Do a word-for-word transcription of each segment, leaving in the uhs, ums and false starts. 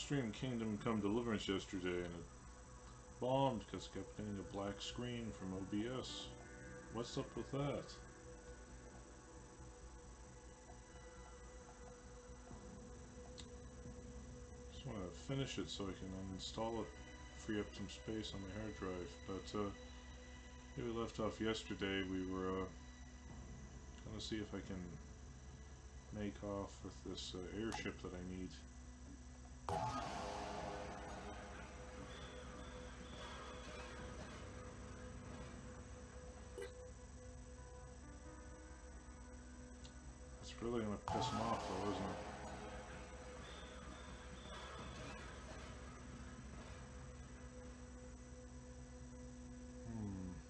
streamed Kingdom Come Deliverance yesterday and it bombed because it kept getting a black screen from O B S. What's up with that? Just want to finish it so I can uninstall it, free up some space on my hard drive. But uh, here we left off yesterday, we were uh, going to see if I can make off with this uh, airship that I need. That's really going to piss him off though, isn't it? Hmm.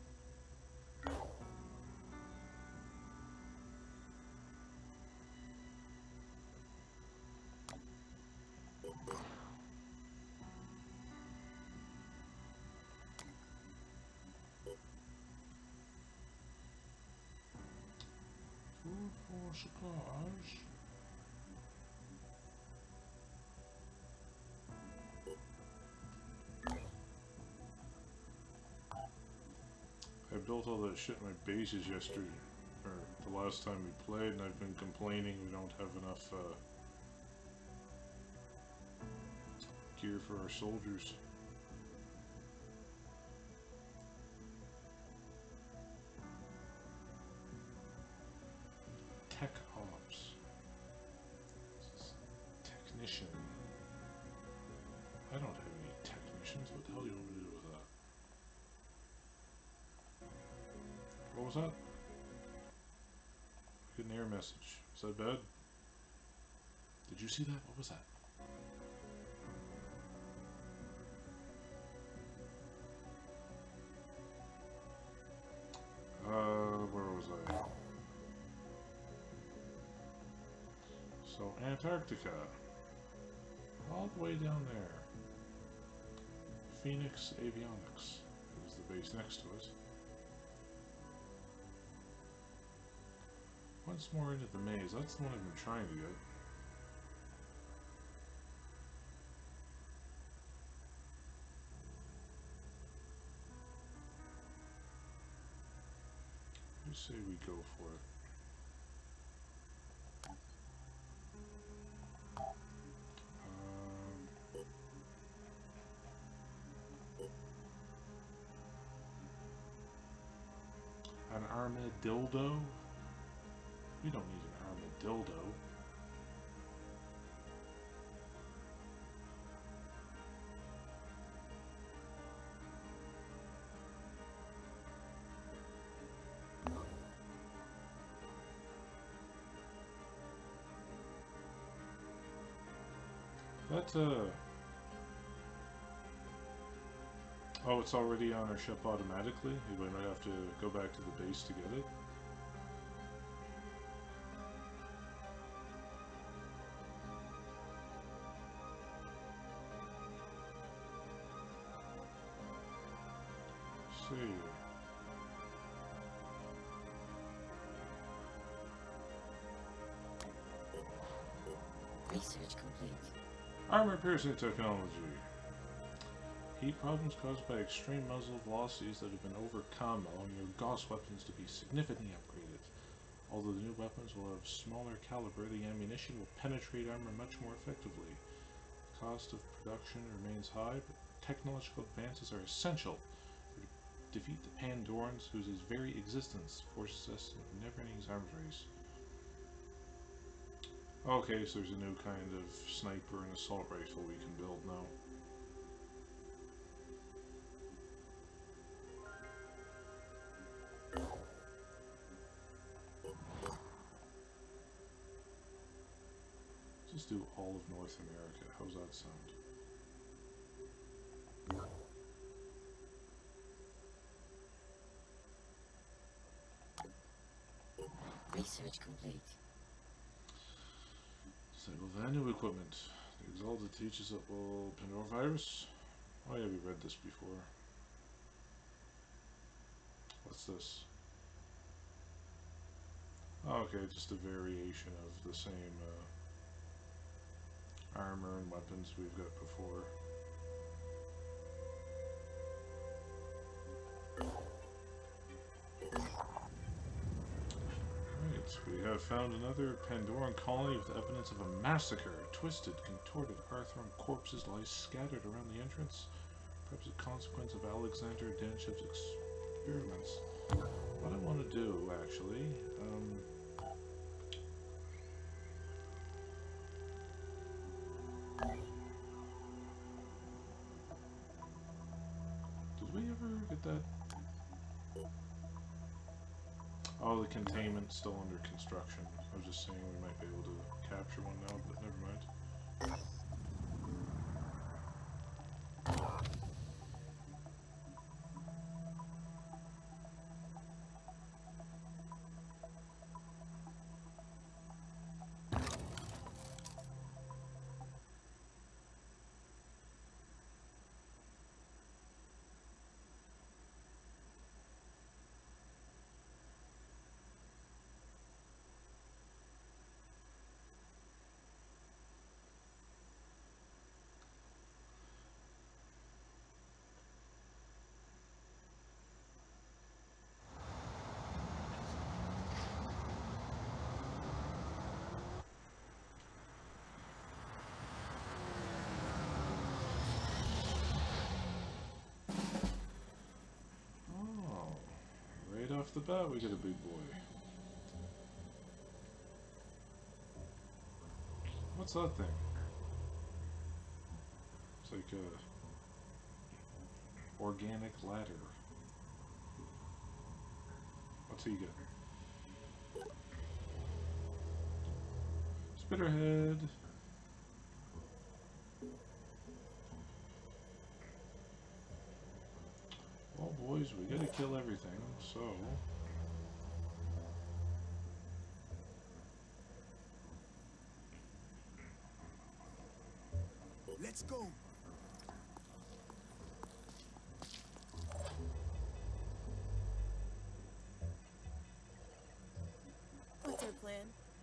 Food for supplies. I built all that shit in my bases yesterday, or the last time we played, and I've been complaining we don't have enough uh, gear for our soldiers. Tech ops. This is technician. I don't have any technicians. What the hell do you want me to do with that? What was that? Get an error message. Is that bad? Did you see that? What was that? Uh, where was I? So, Antarctica. All the way down there. Phoenix Avionics is the base next to it. Once more into the maze. That's the one I've been trying to get. You say we go for it. Um, an armadillo? We don't need an armadillo. That, uh... oh, it's already on our ship automatically? We might have to go back to the base to get it? Let's see. Research complete. Armor-piercing technology. Heat problems caused by extreme muzzle velocities that have been overcome, allowing your Gauss weapons to be significantly upgraded. Although the new weapons will have smaller caliber, the ammunition will penetrate armor much more effectively. The cost of production remains high, but technological advances are essential to defeat the Pandorans, whose very existence forces us into a never-ending arms race. Okay, so there's a new kind of sniper and assault rifle we can build now. Just do all of North America. How's that sound? Research complete. Disable the new equipment. The Exalted teaches that will Pandora virus. Oh yeah, we read this before. What's this? Oh, okay, just a variation of the same uh, armor and weapons we've got before. Right, we have found another Pandoran colony with evidence of a massacre. Twisted, contorted, Arthurian corpses lie scattered around the entrance, perhaps a consequence of Alexander Danchev's experiments. What I want to do, actually, um... did we ever get that? Oh, the containment's still under construction. I was just saying we might be able to capture one now, but never mind. Off the bat, we get a big boy. What's that thing? It's like a organic ladder. What's he get? Spitterhead. Well, boys, we gotta kill everything, so... let's go! What's our plan?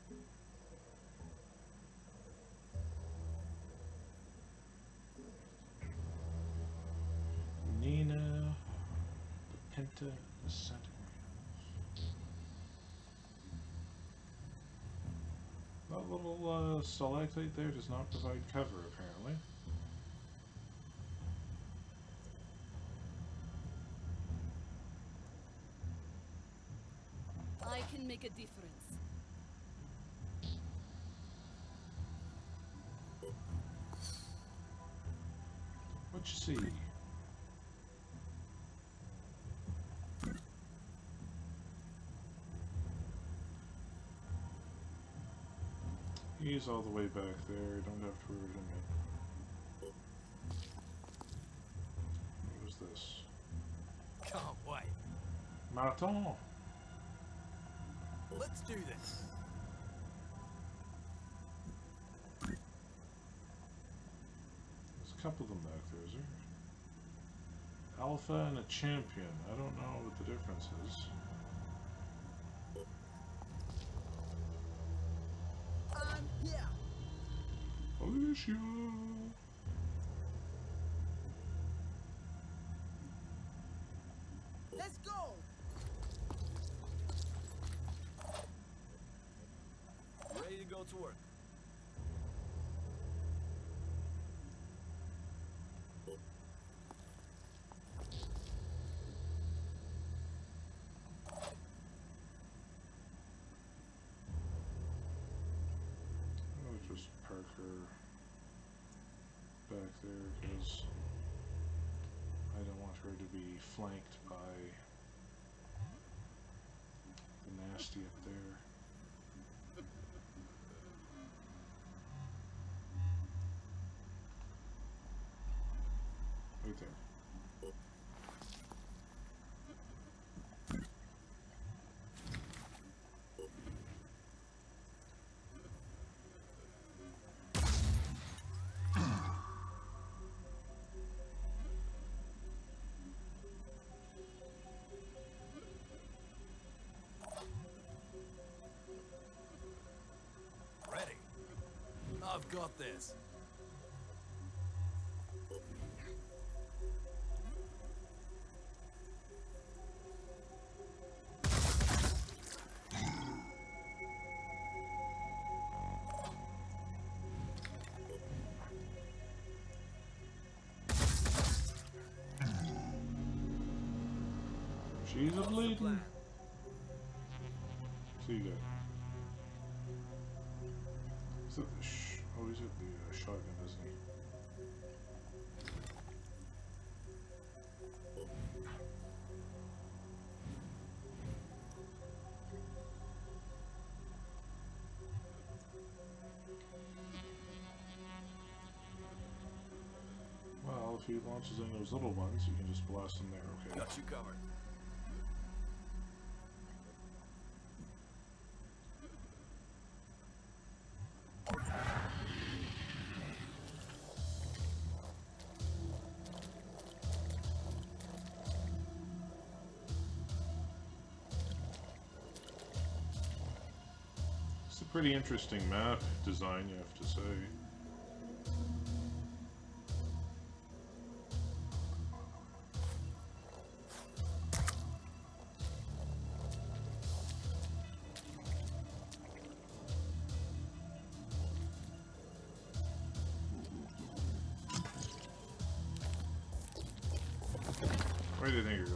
Nina, the Penta, the Sanhedrin. That little uh, stalactite there does not provide cover, apparently. I can make a difference. What you see? He's all the way back there, don't have to worry about him. What was this? Can't wait. Marathon! Let's do this. There's a couple of them back there, is there? Alpha and a champion. I don't know what the difference is. I'm here. Alicia! Let's go. Ready to go to work. I'll just park her back there because I don't want her to be flanked by the nasty up there. Right there. Ready. I've got this. She's a What's the bleeding. plan? So you got. Is it the sh oh, he's got the uh, shotgun, isn't he? Well, if he launches in those little ones, you can just blast them there, okay. Got you covered. It's a pretty interesting map design, you have to say. Where do you think you're going?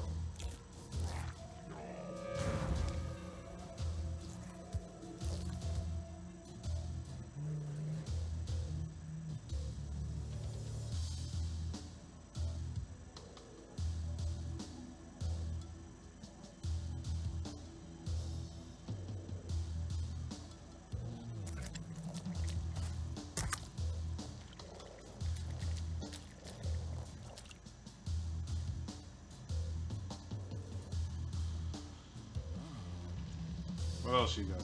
What else you got?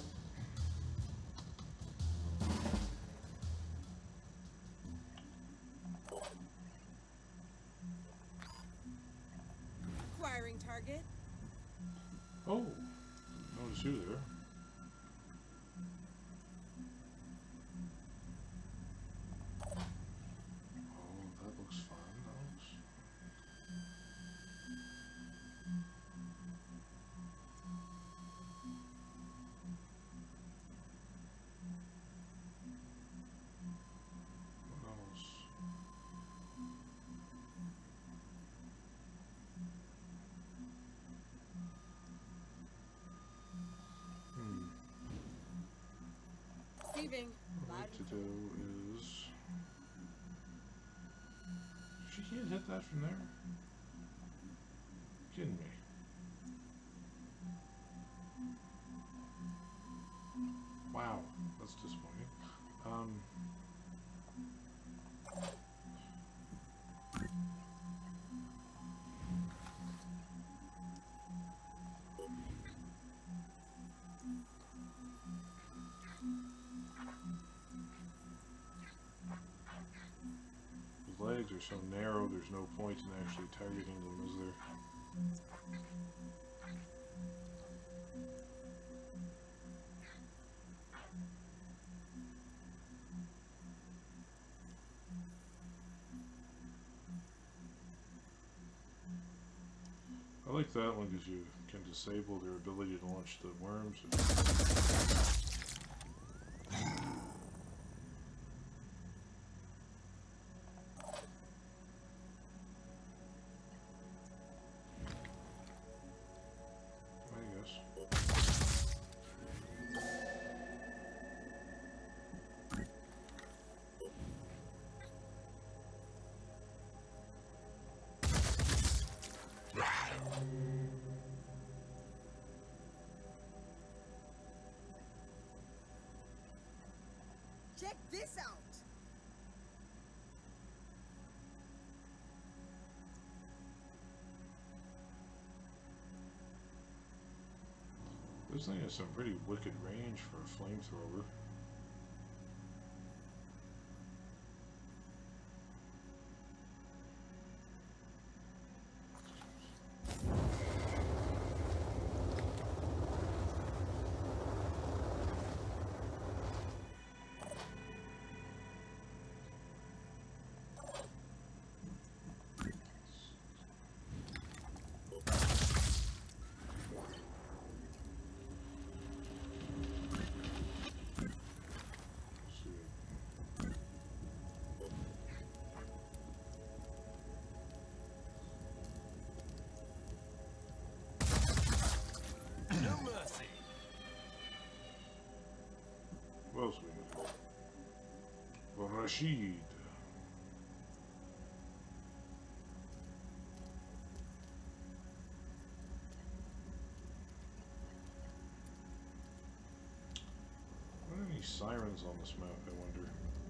Acquiring target. Oh, notice you there. Oh, that looks fun. That looks... What else? Hmm. Receiving. What I Loud like to and do is... She can't hit that from there? Kidding me. Wow, that's disappointing. Um... The legs are so narrow, there's no point in actually targeting them, is there? I like that one because you can disable their ability to launch the worms. I guess. Check this out. This thing has some pretty wicked range for a flamethrower. Rashid. Are there any sirens on this map, I wonder?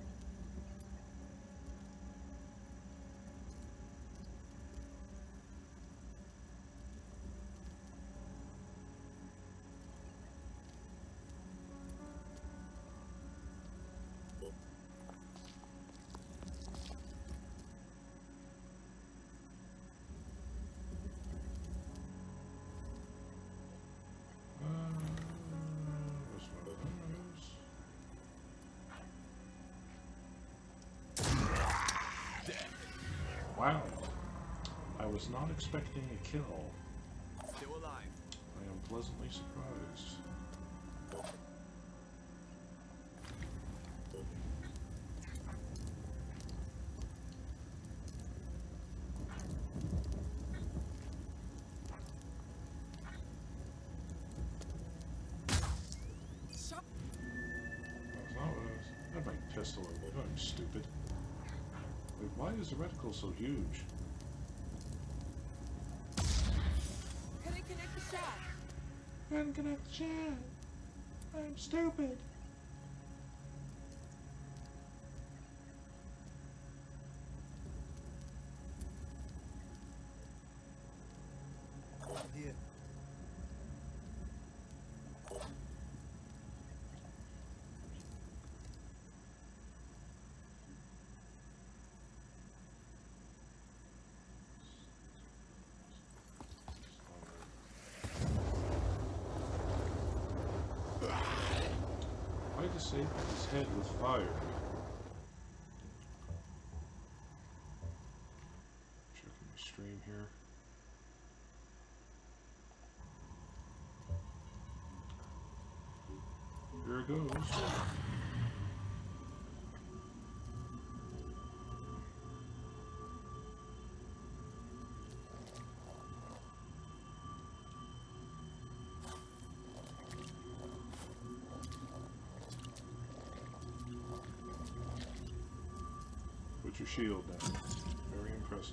Wow, I was not expecting a kill. Still alive. I am pleasantly surprised. Shut. That's not what I was. I have my pistol. I'm stupid. Wait, why is the reticle so huge? Couldn't connect the shot. Couldn't connect the chat. I'm stupid. Here. Why disable his head with fire? Checking my stream here. Here it goes. Put your shield down. Very impressive.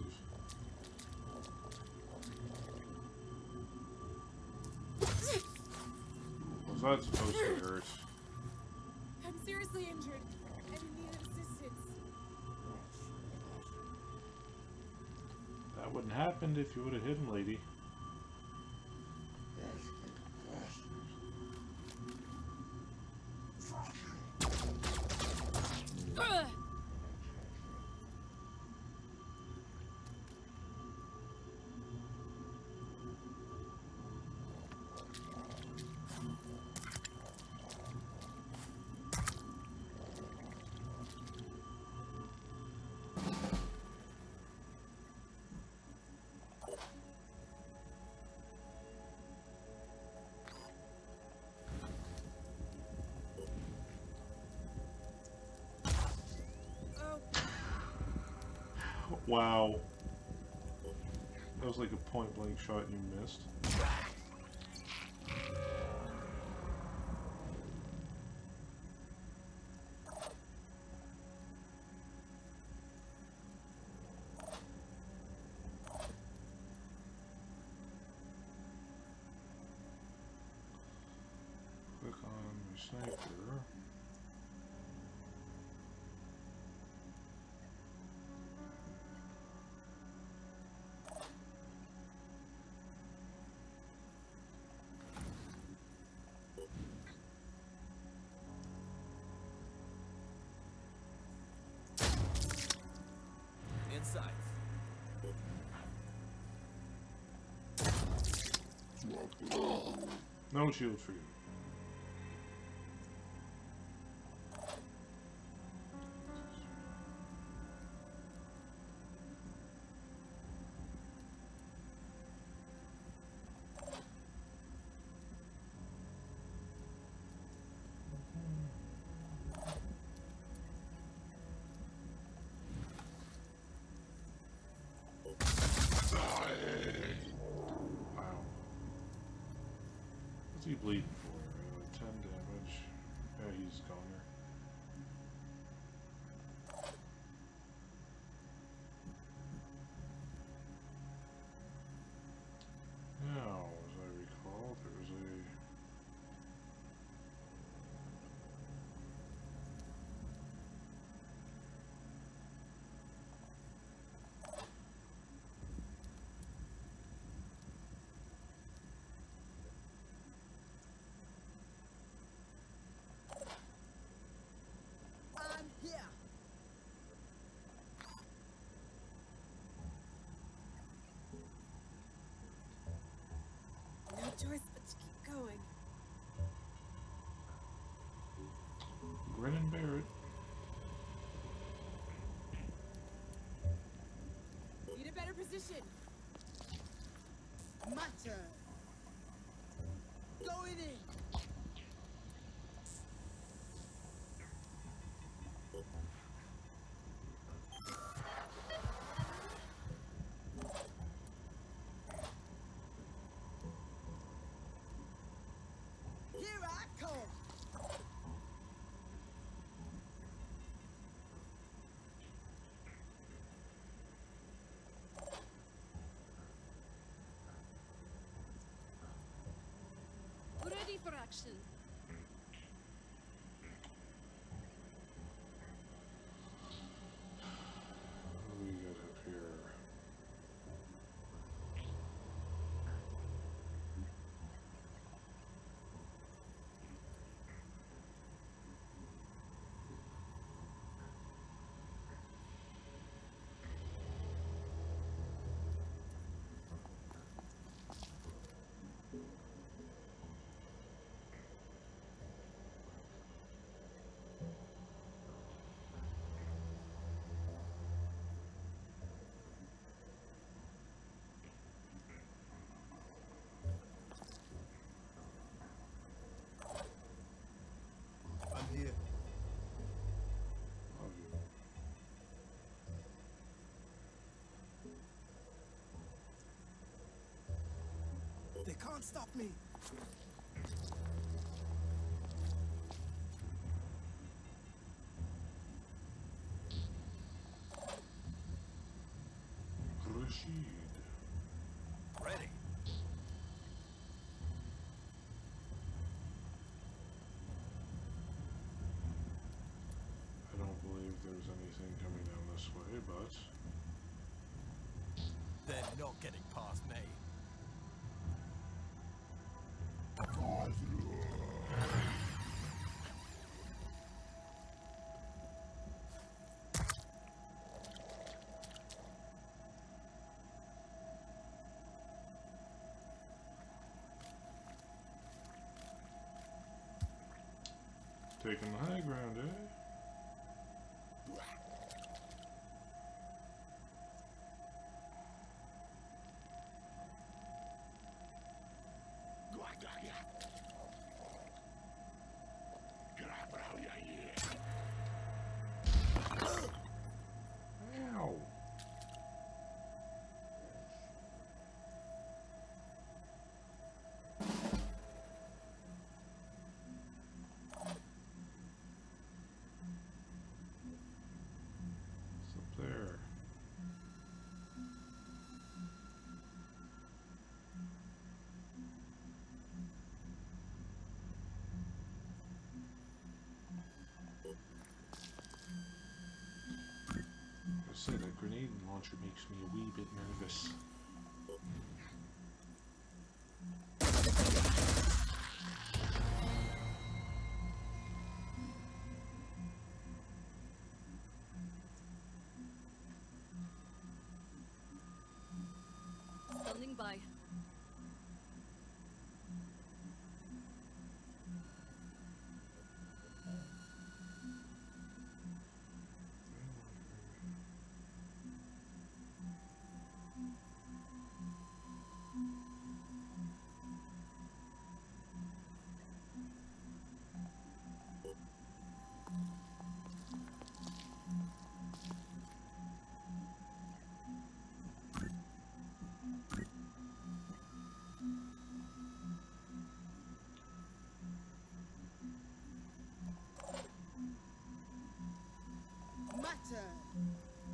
Was that supposed to hurt? I'm seriously injured. I need assistance. That wouldn't happen if you would have hit him, lady. Ugh! Wow. That was like a point blank shot and you missed. Click on my sniper. Inside. No shield for you. Wow. What's he bleeding for? Uh, ten damage. Yeah, he's goner. choice but to keep going. Grin and bear it. Need a better position. My turn. Going in. Here I come. Ready for action. What do we got up here? I'm here. Oh, you. They can't stop me. Rashid. Ready. I don't believe there's anything coming down this way, but They're not getting past me. taking the high ground, eh? Ow! It's up there. I say that grenade launcher makes me a wee bit nervous. Standing by. My turn.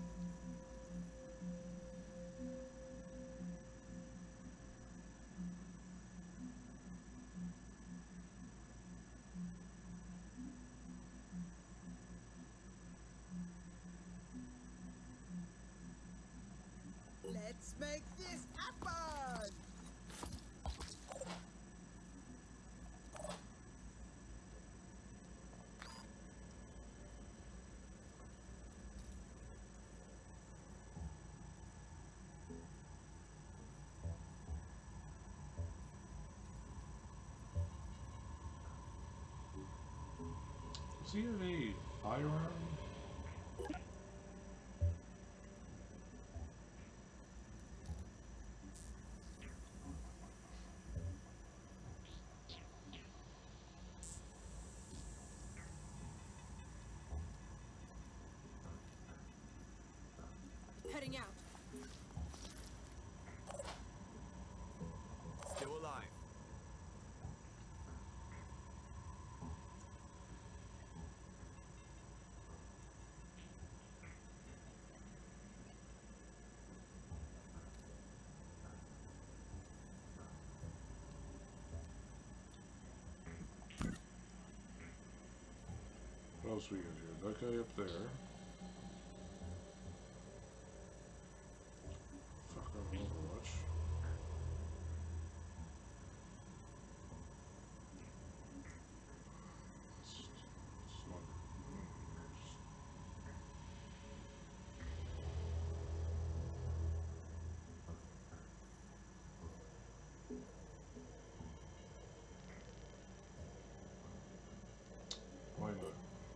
Let's make this happen! Does he have a firearm? Heading out. Still alive. What else we got here? That guy up there. Fuck, I'm Overwatch. It's, it's not. Why not?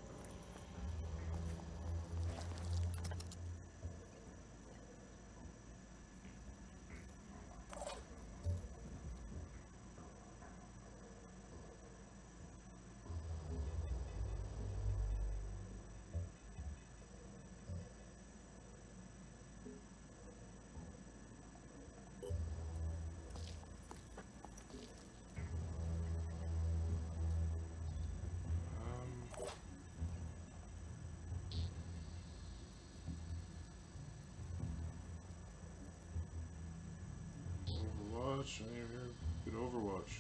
Um, Overwatch, any of you could Overwatch.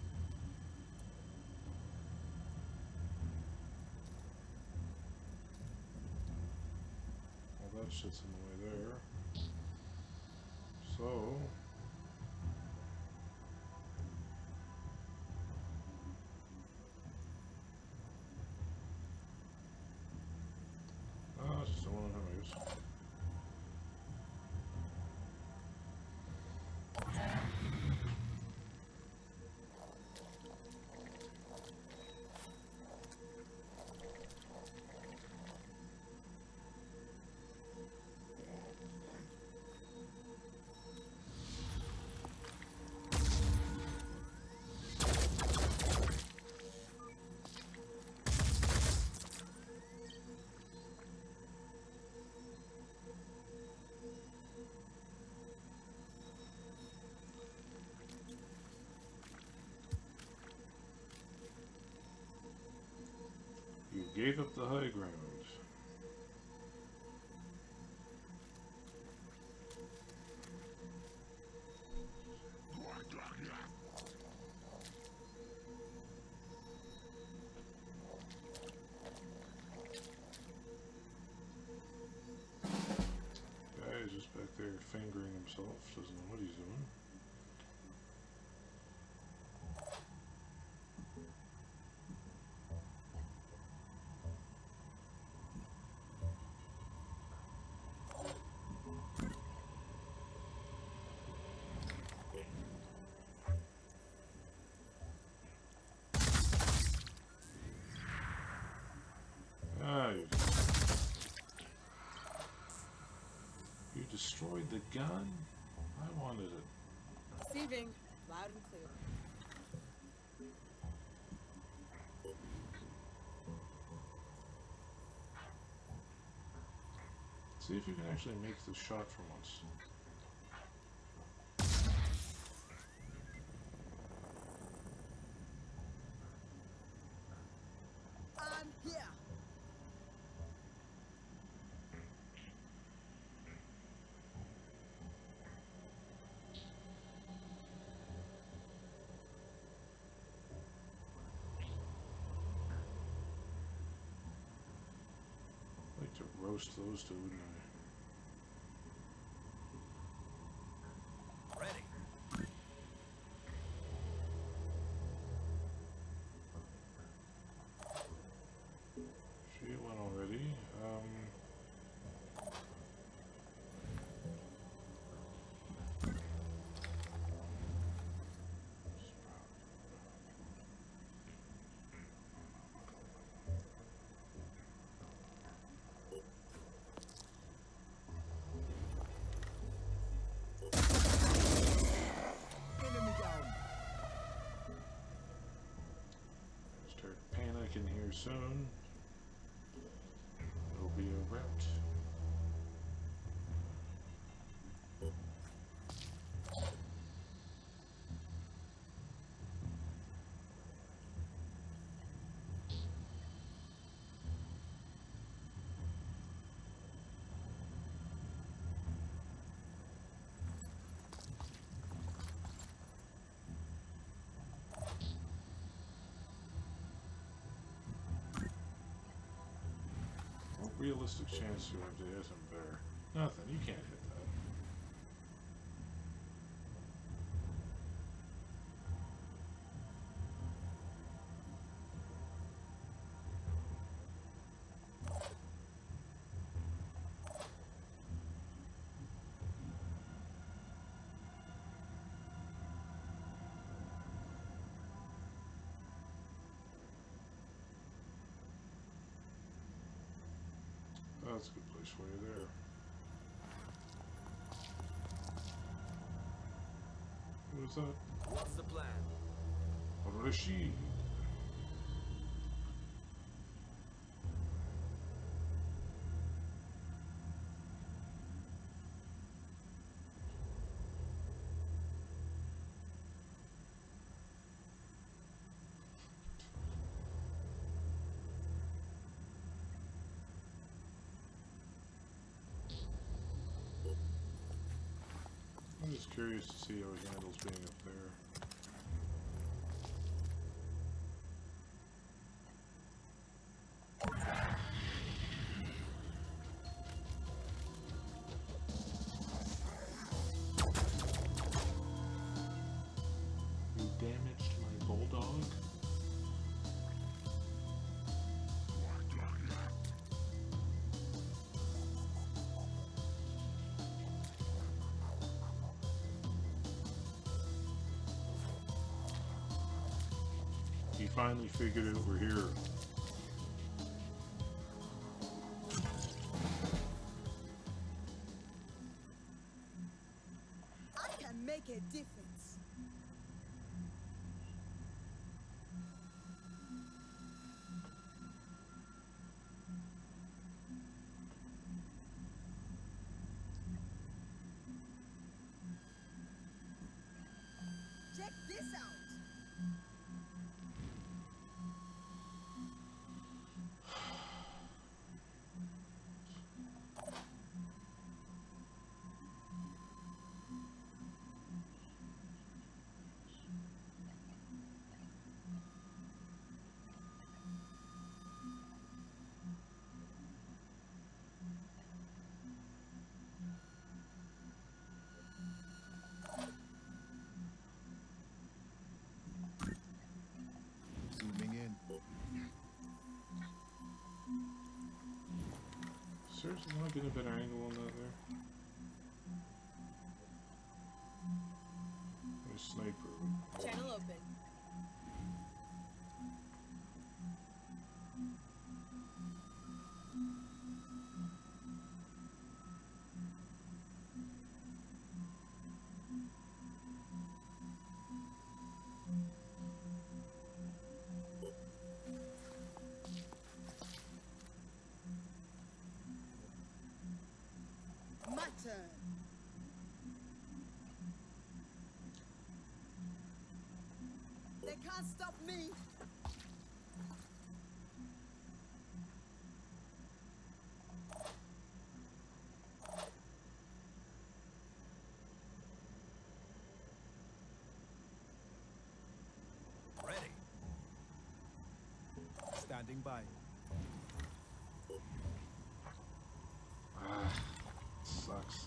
All that shit's in the way there. So ah, it's just the one of them, I guess. You gave up the high ground. Guy's just back there fingering himself, doesn't know what he's doing. Ah, you, you destroyed the gun? I wanted it. Receiving. Loud and clear. See if you can actually make the shot for once. I'm here. I'd like to roast those two, wouldn't I? Ready. She went already. Um, soon, it'll be a route. Realistic chance you have to hit him there. Nothing, you can't hit that. Oh, that's a good place for you there. What is that? What's the plan? Rashid. I'm just curious to see how he handles being up there. You damaged my bulldog? He finally figured out we're here. I can make a difference. Check this out. Zooming in. Seriously, not getting a better angle on that there? There's sniper. Channel open. My turn. They can't stop me. Ready. Standing by. Ah, sucks.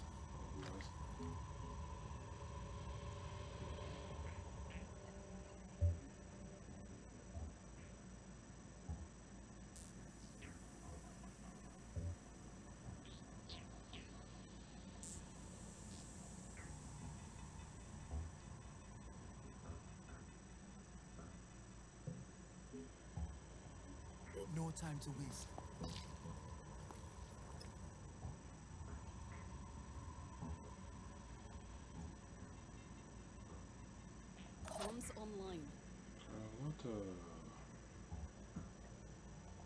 No time to waste. Comms online. Uh, what uh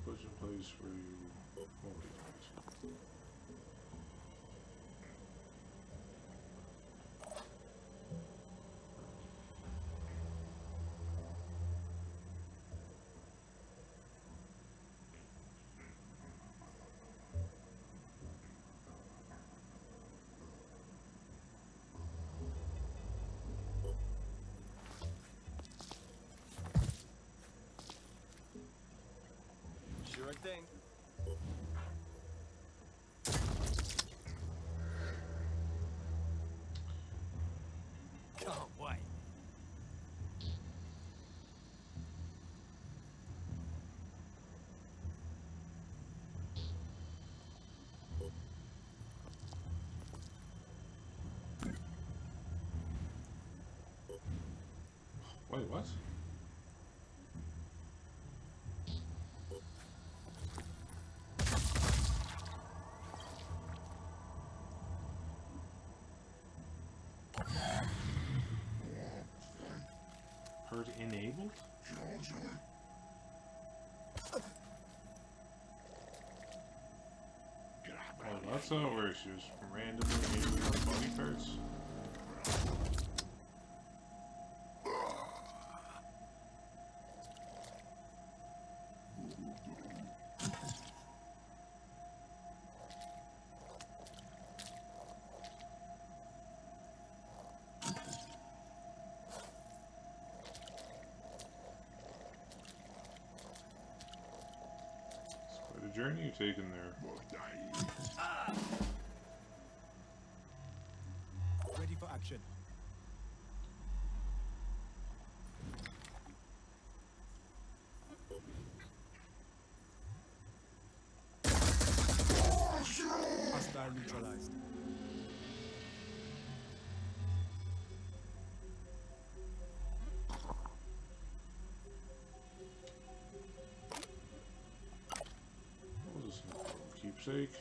put in place where you won't be damaged. Sure thing. Can't wait. Wait, what? Herd enabled? Oh, that's how it works. You just randomly enable your body parts. Quite a journey you've taken there. Ready for action. Hostile neutralized. What was this? Keepsake?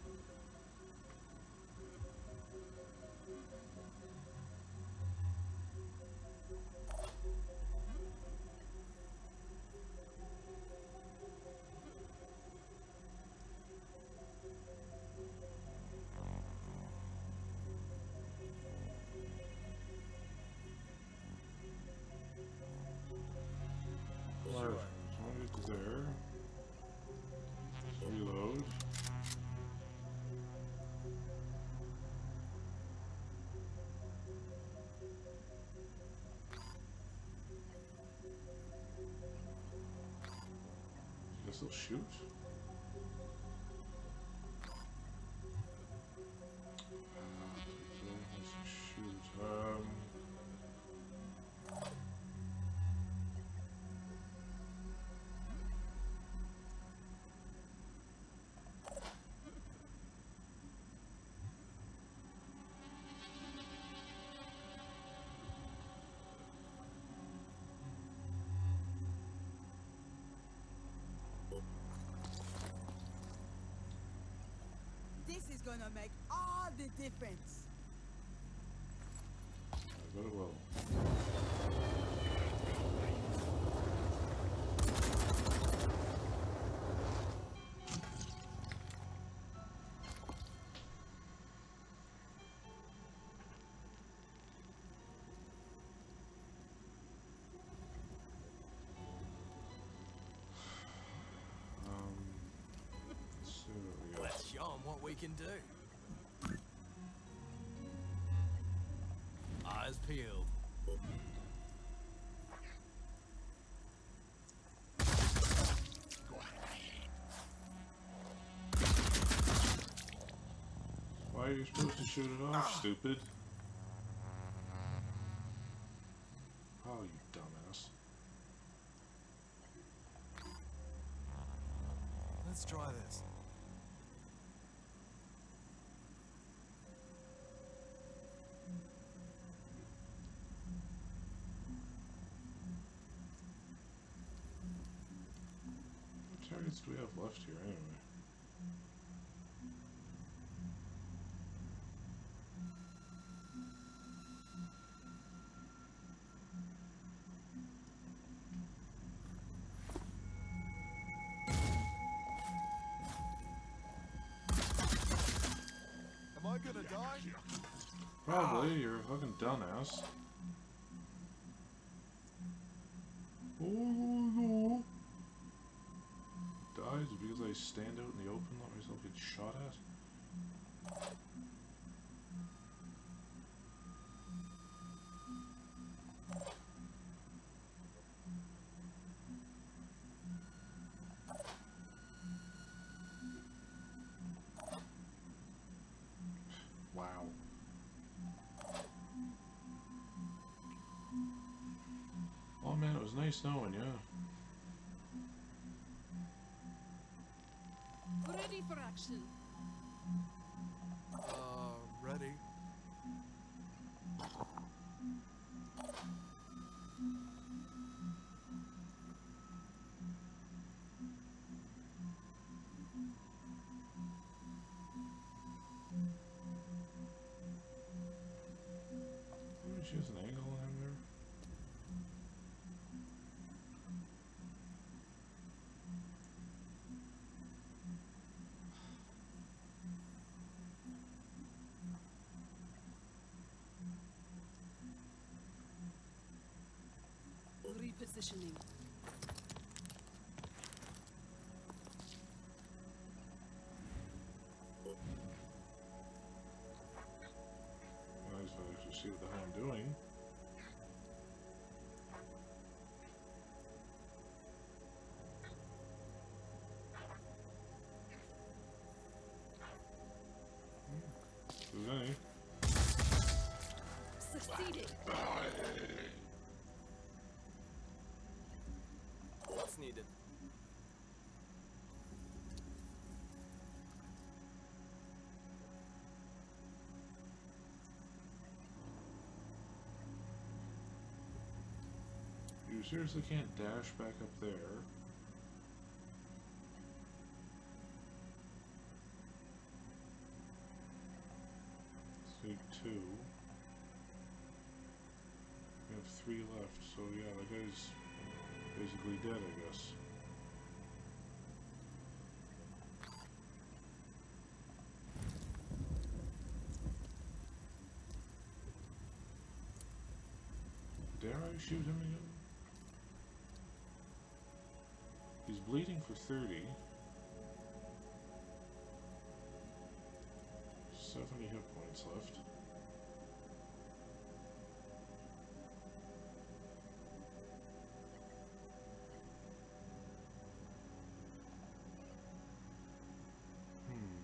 Sure. Large. It's there. Reload. Guess they'll shoot. Shoot. Um. This is gonna make all the difference. I bet it will. Um, so, yeah. Let's show 'em what we can do. Eyes peeled. Why are you supposed to shoot it off, stupid? Oh, you dumbass. Let's try this. What targets do we have left here anyway? Probably, you're a fucking dumbass. Oh, dies because I stand out in the open, let myself get shot at. Wow. Oh man, it was nice knowing you. Ready for action. Uh, ready. Maybe she has an angle on him there. Repositioning. Nice if I actually see what the hell I'm doing. If there's any. Succeeded. What's needed? You seriously can't dash back up there. Take two. We have three left, so yeah, that guy's basically dead, I guess. Dare I shoot him again? He's bleeding for thirty. seventy hit points left. Hmm.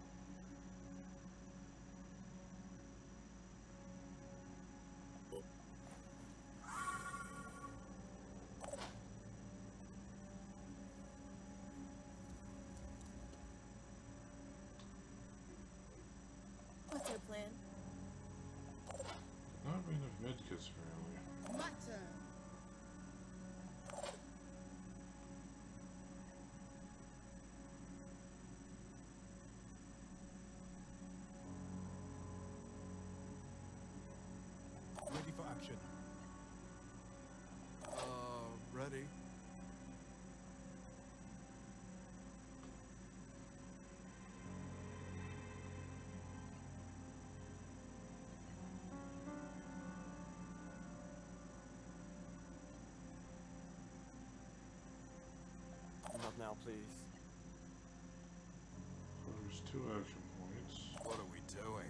What's your plan? Not have enough medkits apparently. My turn. Ready for action. Uh, ready. Not now, please. So there's two action points. What are we doing?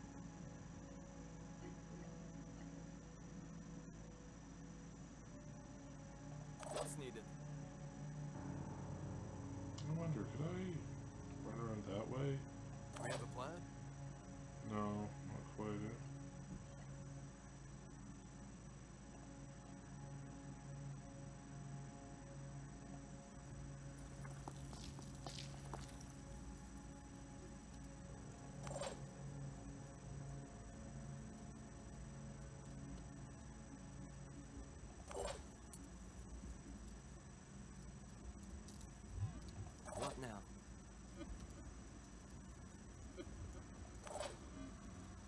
What's needed? I wonder, could I run around that way? Do we have a plan? No, not quite. What now?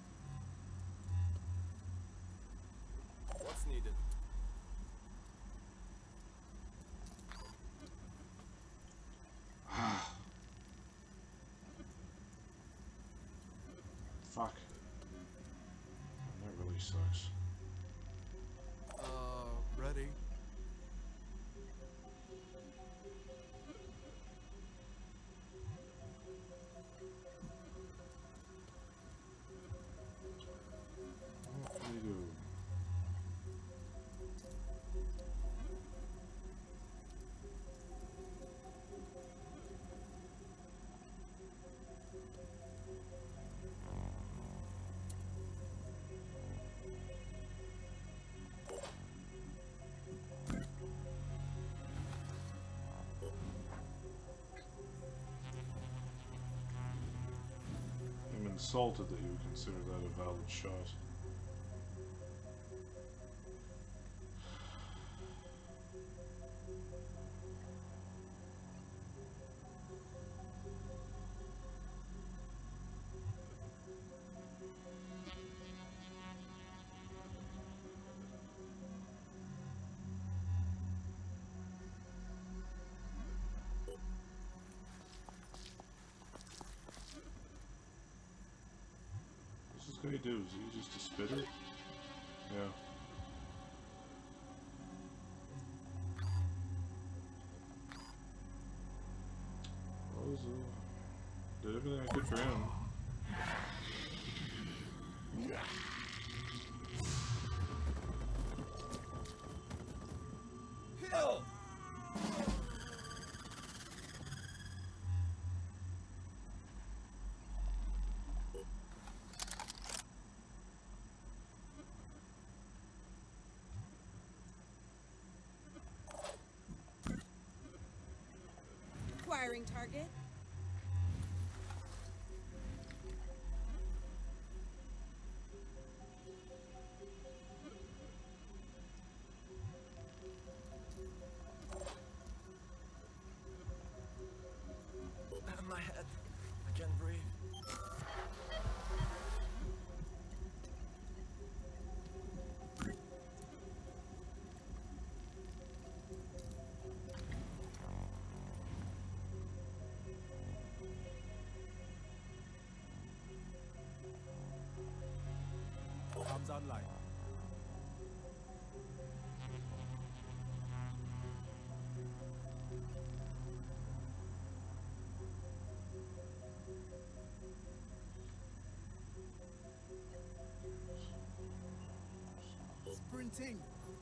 sucks. Uh, ready? What do we do? I'm insulted that you would consider that a valid shot. What's this guy do? Is he just a spitter? Yeah. Well, it was, uh, did everything I could for him. Acquiring target. My head. I can't breathe. Arms online. Sprinting.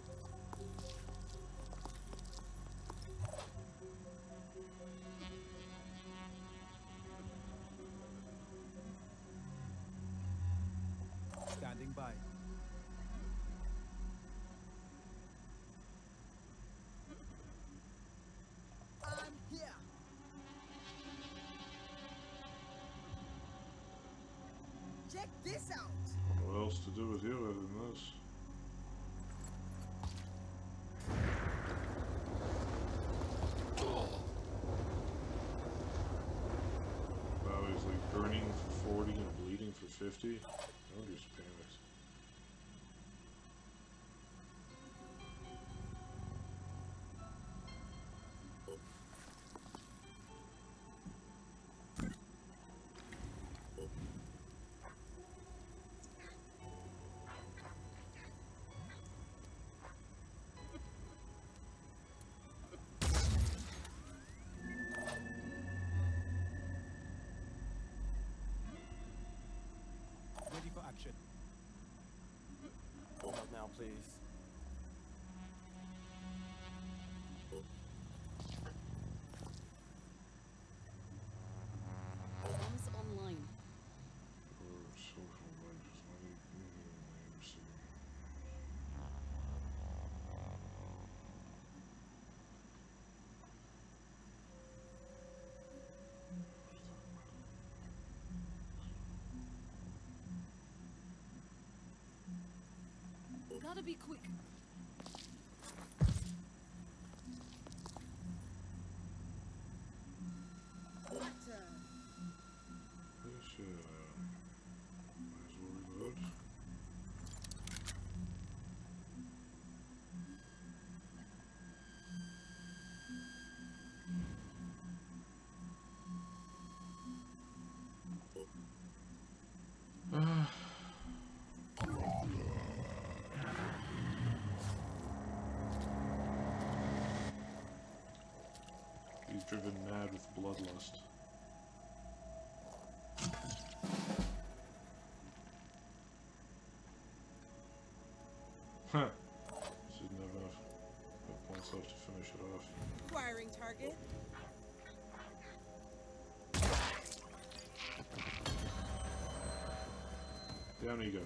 Standing by. I'm here. Check this out. What else to do with you other than this? Wow, he's like burning for forty and bleeding for fifty. No wonder he's panicked. Ready for action. Not now, please. Bombs online. Or social righteous money. Gotta be quick. What, uh, This, uh, might as well reload. driven mad with bloodlust. Huh. Didn't have enough hit points left to finish it off. Acquiring target. Down he goes.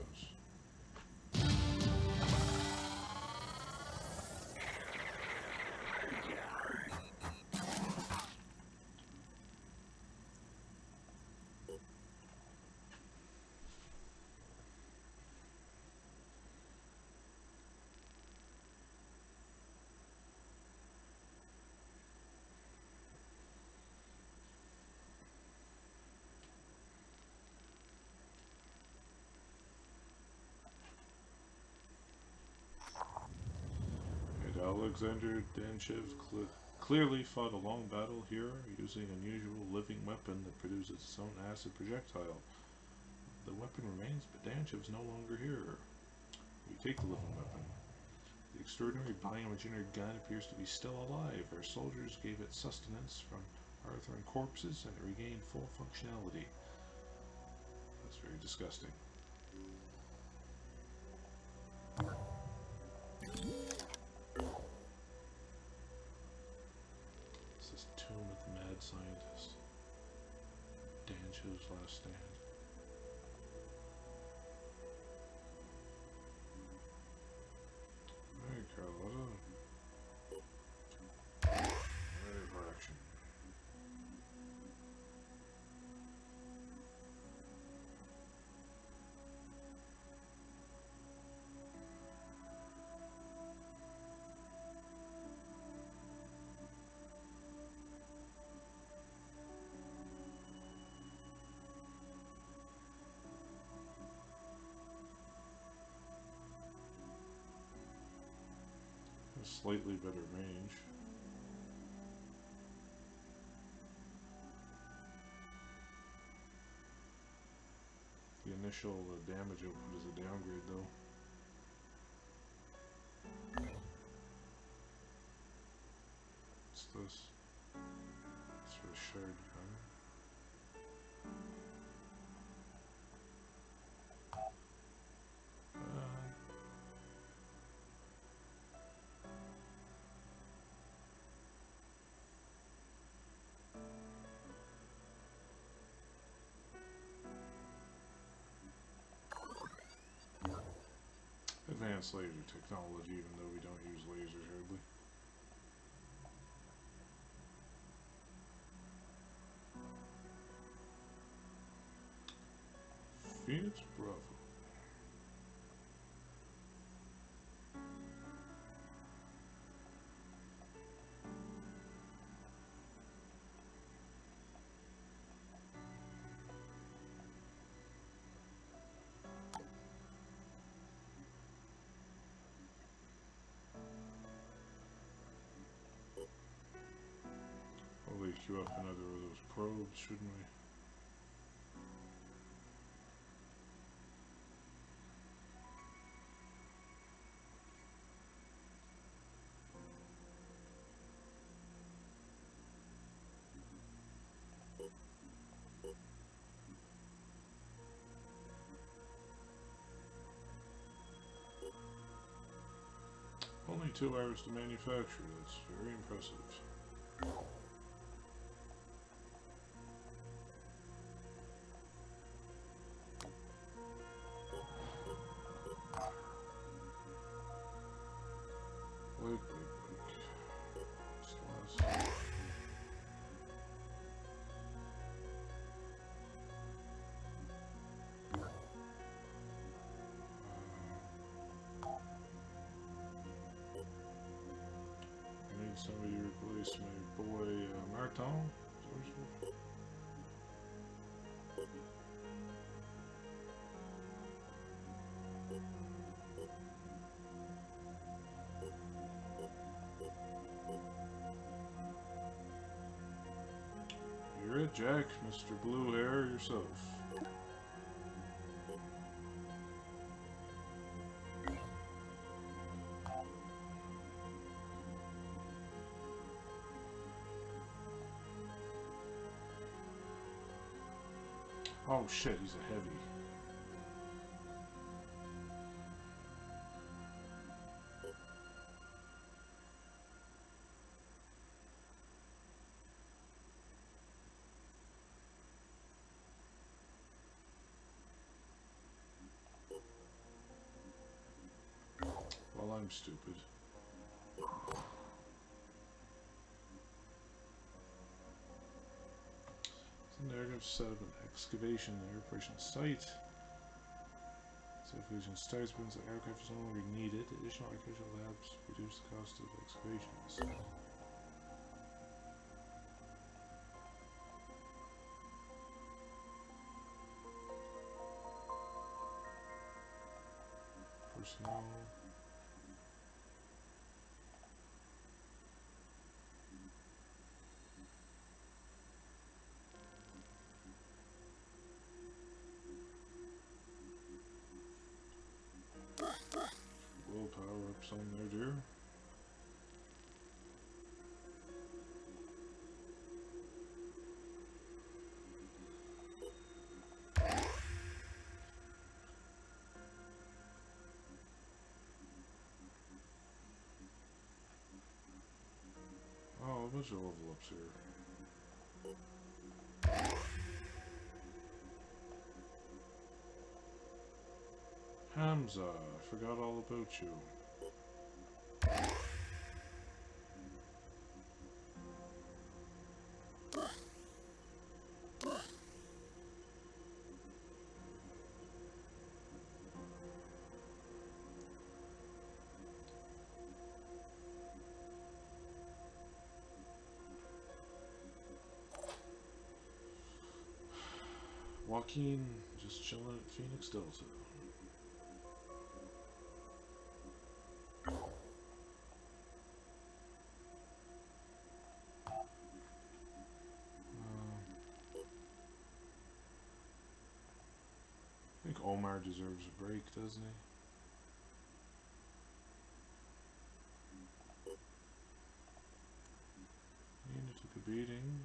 Alexander Danchev cl clearly fought a long battle here using an unusual living weapon that produces its own acid projectile. The weapon remains, but Danchev's no longer here. We take the living weapon. The extraordinary bioengineered gun appears to be still alive. Our soldiers gave it sustenance from Arthurian corpses and it regained full functionality. That's very disgusting. Tomb of the Mad Scientist. Danchev's last stand. Alright, Carlotta. Ready for action. Slightly better range. The initial uh, damage output is a downgrade though. What's this? It's for a shard gun. Advanced laser technology, even though we don't use lasers hardly. Phoenix Bravo. Probably queue up another of those probes, shouldn't we? Only two hours to manufacture, that's very impressive. Blake, Blake, Blake. Slash. I need somebody to replace my boy uh, Martin. You're it, Jack, Mister Blue Hair yourself. Oh shit, he's a heavy. Well, I'm stupid. Narrative set up an excavation and operation site. So if using starts means the aircraft is no longer needed. Additional artificial labs reduce the cost of excavations. Personnel. We'll power up some there, dear. Oh, a bunch of level ups here. Hamza, I forgot all about you. Joaquin, just chilling at Phoenix Delta. I think Omar deserves a break, doesn't he? Nina took a beating.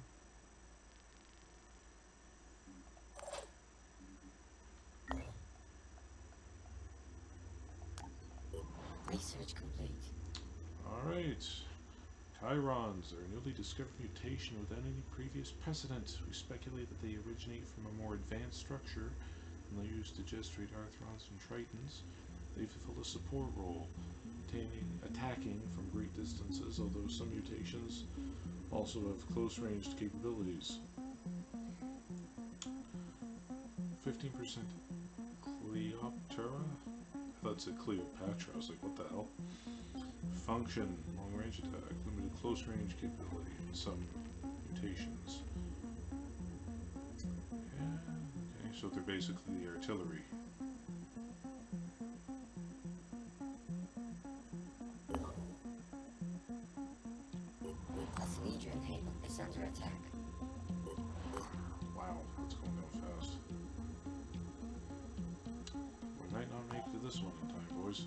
Research complete. Alright. Chirons are a newly discovered mutation without any previous precedent. We speculate that they originate from a more advanced structure than they used to generate Arthrons and Tritons. They fulfill a support role, attaining, attacking from great distances, although some mutations also have close-ranged capabilities. fifteen percent Cleopatra? I thought it said Cleopatra. I was like, what the hell? Function, long-range attack, limited close-range capability, and some mutations. Yeah, okay, so they're basically the artillery. The Sanhedrin haven is under attack. Wow, that's going down fast. We might not make it to this one in time, boys.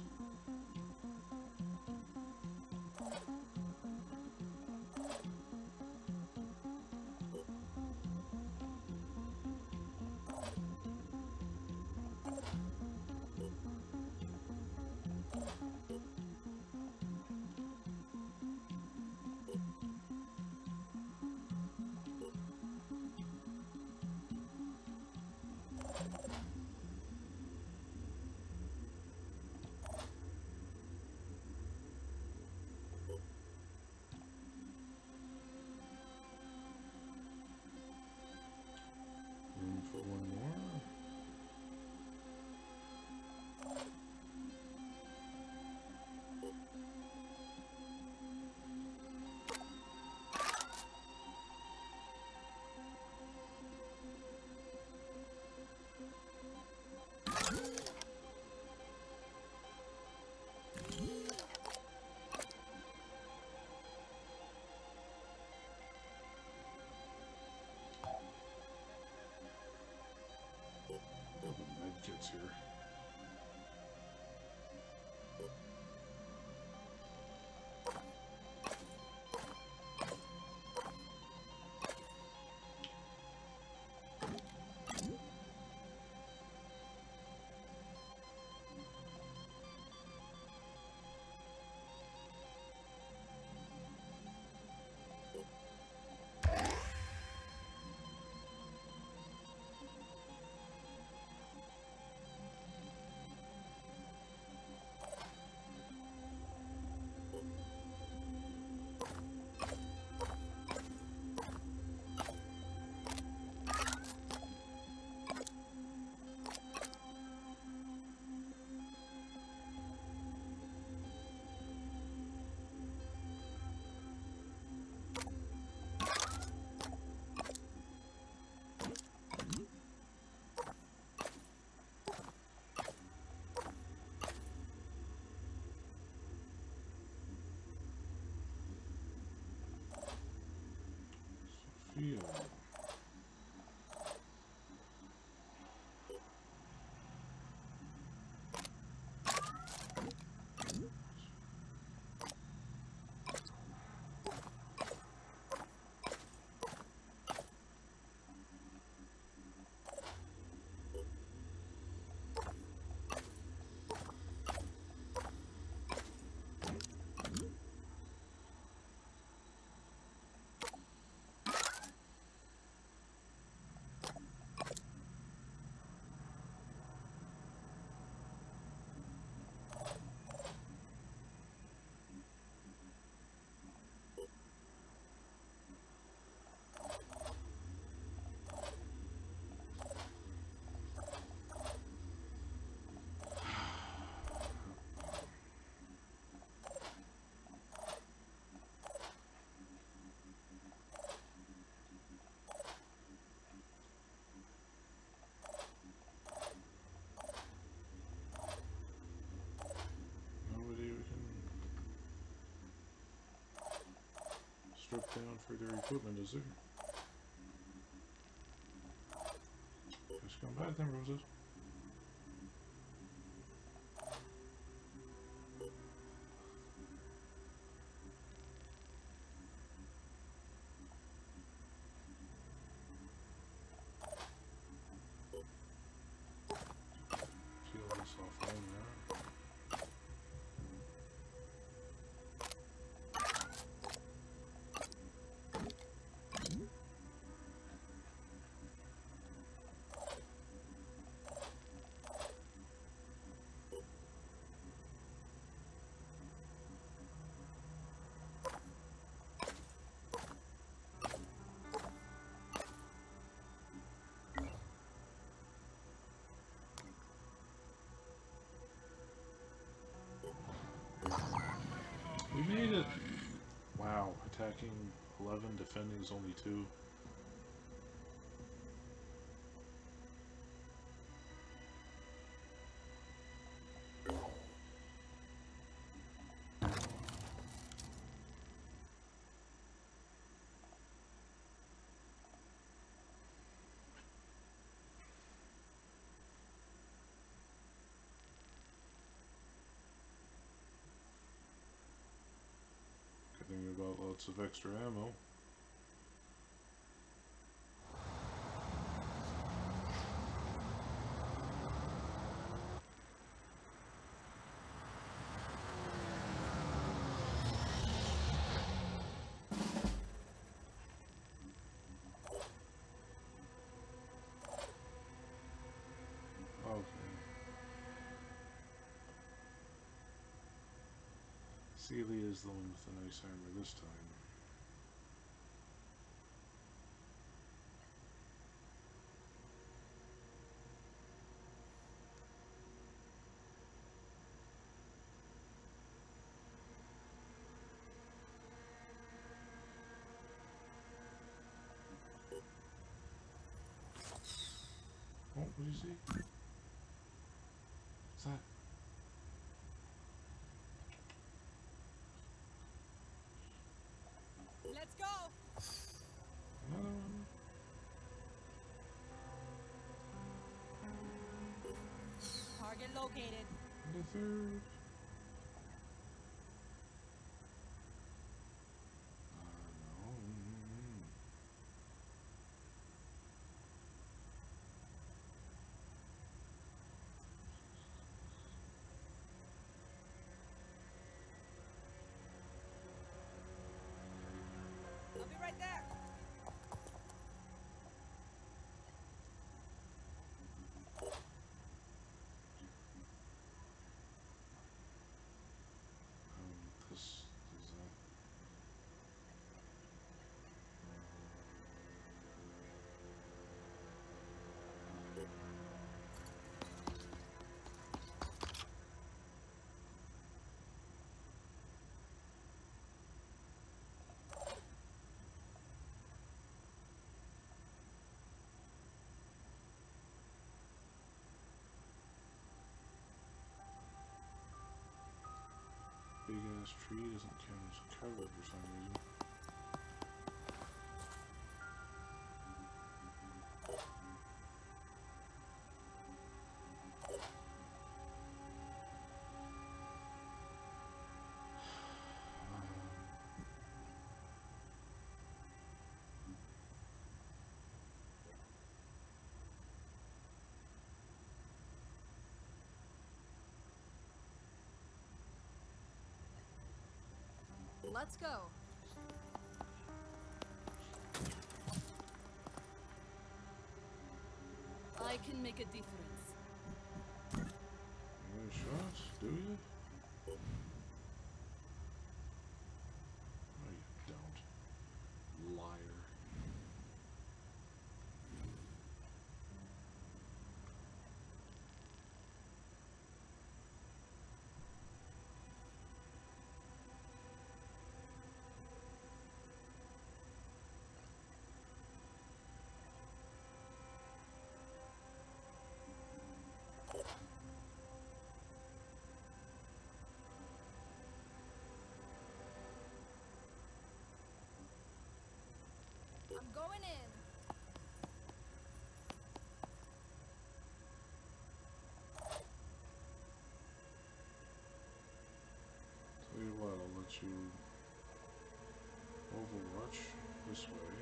Yeah. Nobody we can strip down for their equipment, is there? Just come back then, Roses. Peel this off right now. We made it! Wow, attacking eleven, defending is only two. Good thing we got lots of extra ammo. Okay. Celia is the one with the nice hammer this time. Oh, what do you see? What's that? Let's go. Another one? Target located. And the third? Uh, no. Mm-hmm. I'll be right there. Um, this is that. Big ass tree doesn't count as cover for some reason. Let's go. I can make a difference. You got a shot? Do you? No, you don't. Liar. I'm going in. Tell you what, I'll let you overwatch this way.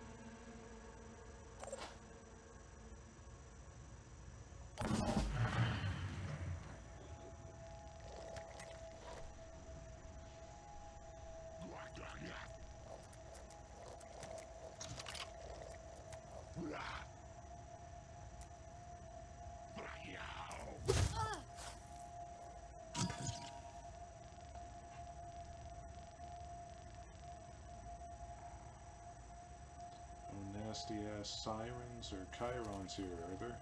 No nasty ass sirens or chirons here, are there?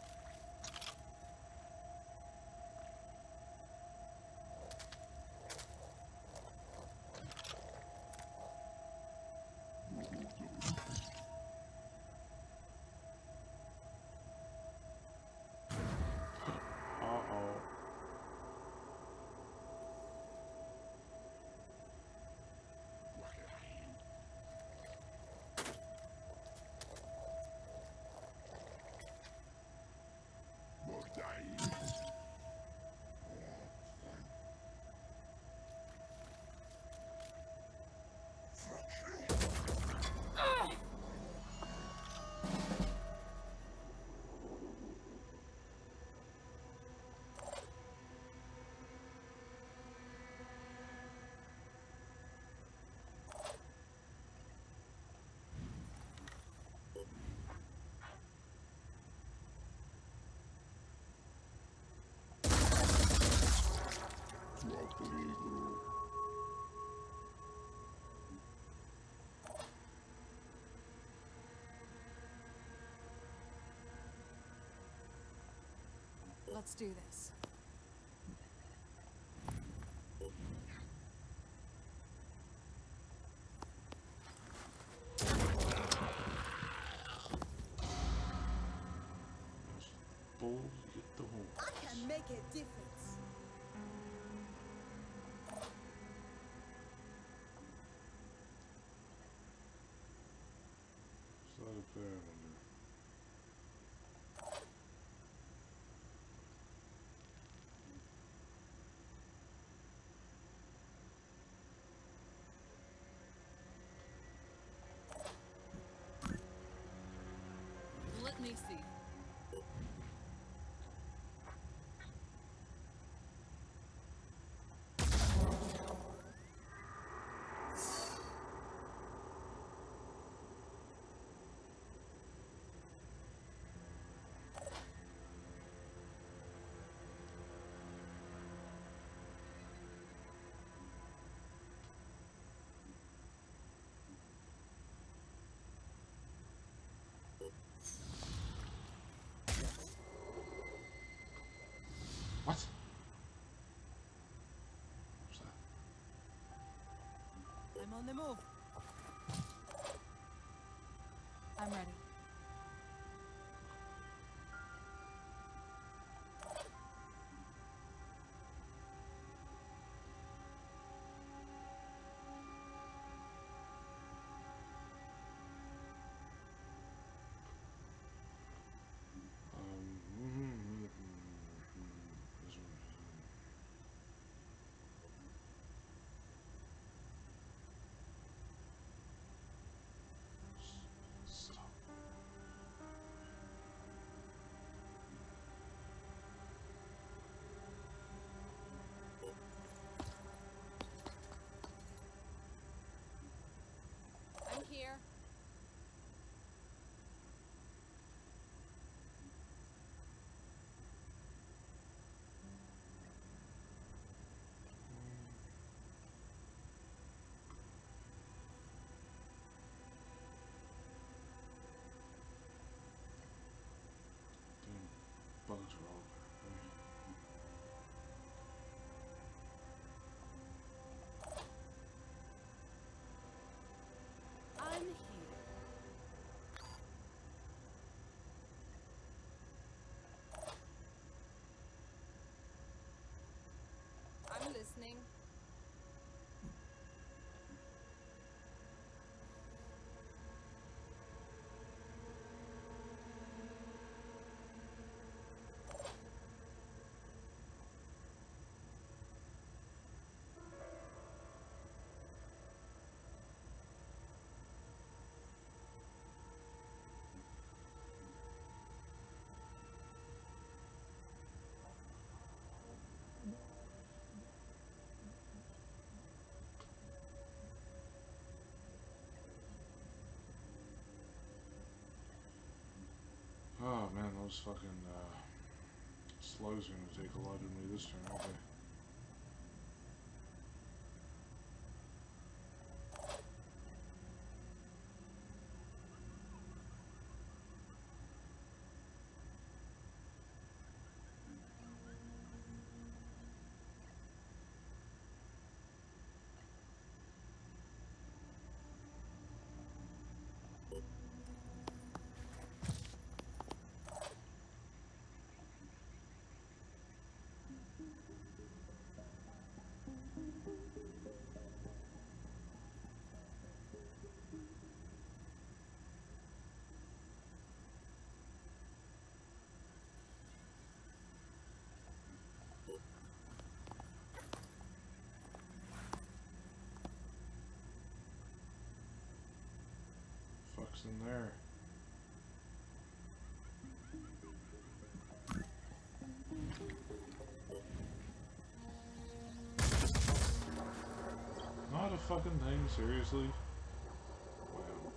Uh-oh. Let's do this. Bull, get the hole. I can make a difference. Is that a bear under? Let me see. What? What's that? I'm on the move. I'm ready. Um, mm-hmm, this one. S- Stop. those fucking uh, slugs are gonna take a lot of me this turn, aren't they? Fuck's in there? Not a fucking thing, seriously? Wow.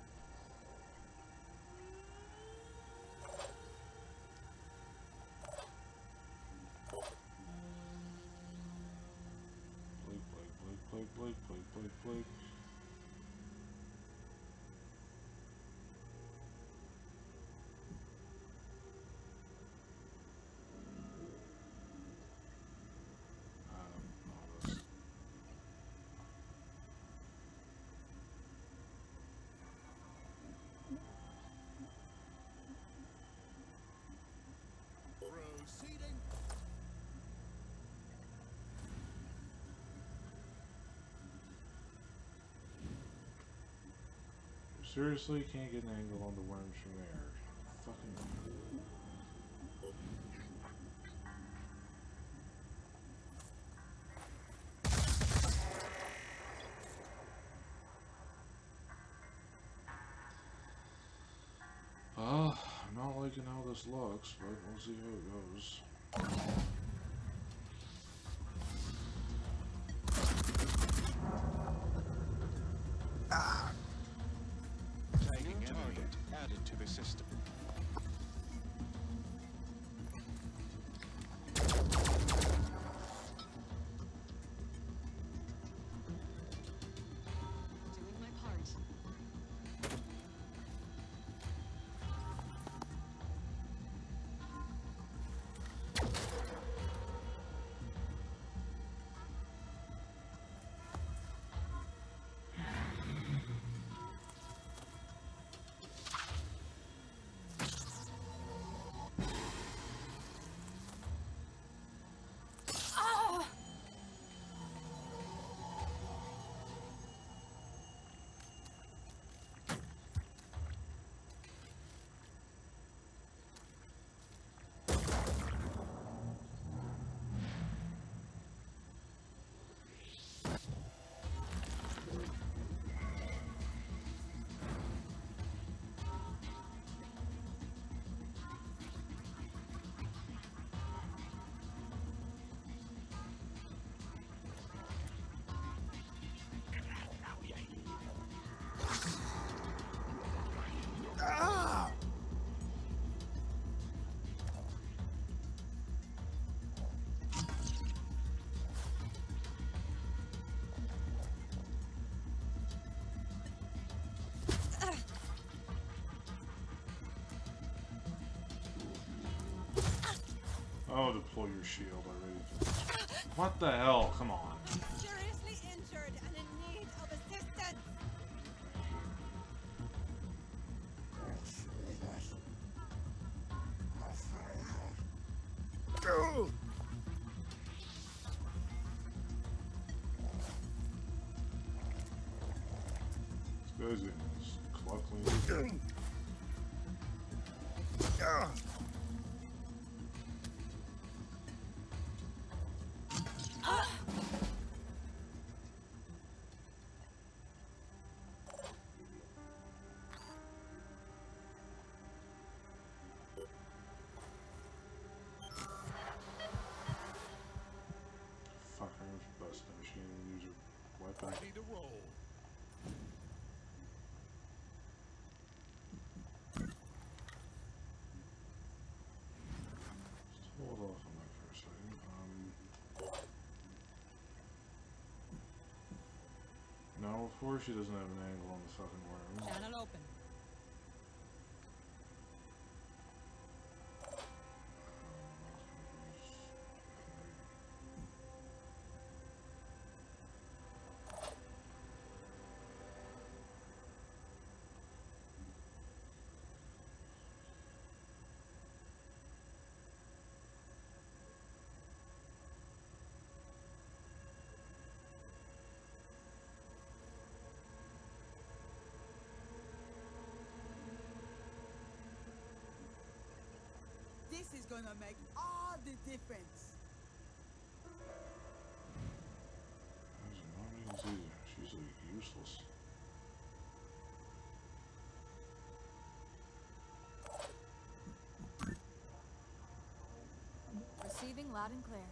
Blake, Blake, Blake, Blake, Blake, Blake, Blake, Blake. Proceeding. Seriously, can't get an angle on the worms from there. Fucking. Well, I'm not liking how this looks, but we'll see how it goes. Taking target added to the system. Doing my part. Oh, deploy your shield already. What the hell? Come on. Seriously injured and in need of assistance. This guy's in his cluckling. Fucker, bust the machine and use your weapon. Ready to roll. No, of course she doesn't have an angle on the fucking worm. Channel open. This is gonna make all the difference. How's it not making it easier? She's like useless. Receiving loud and clear.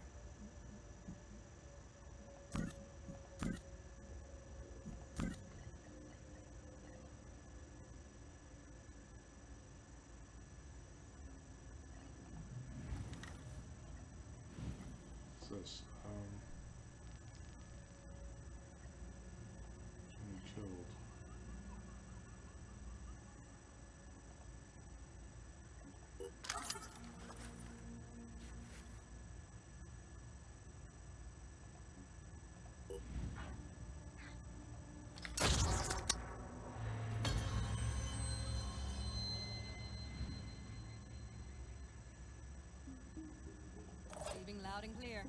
What's this? Um, someone killed. Receiving loud and clear.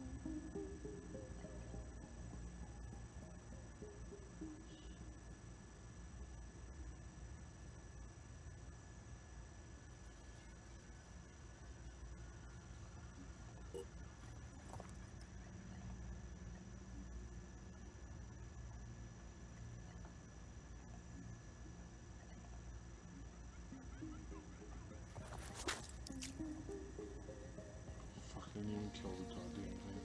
Fuck, I didn't even kill the goddamn thing.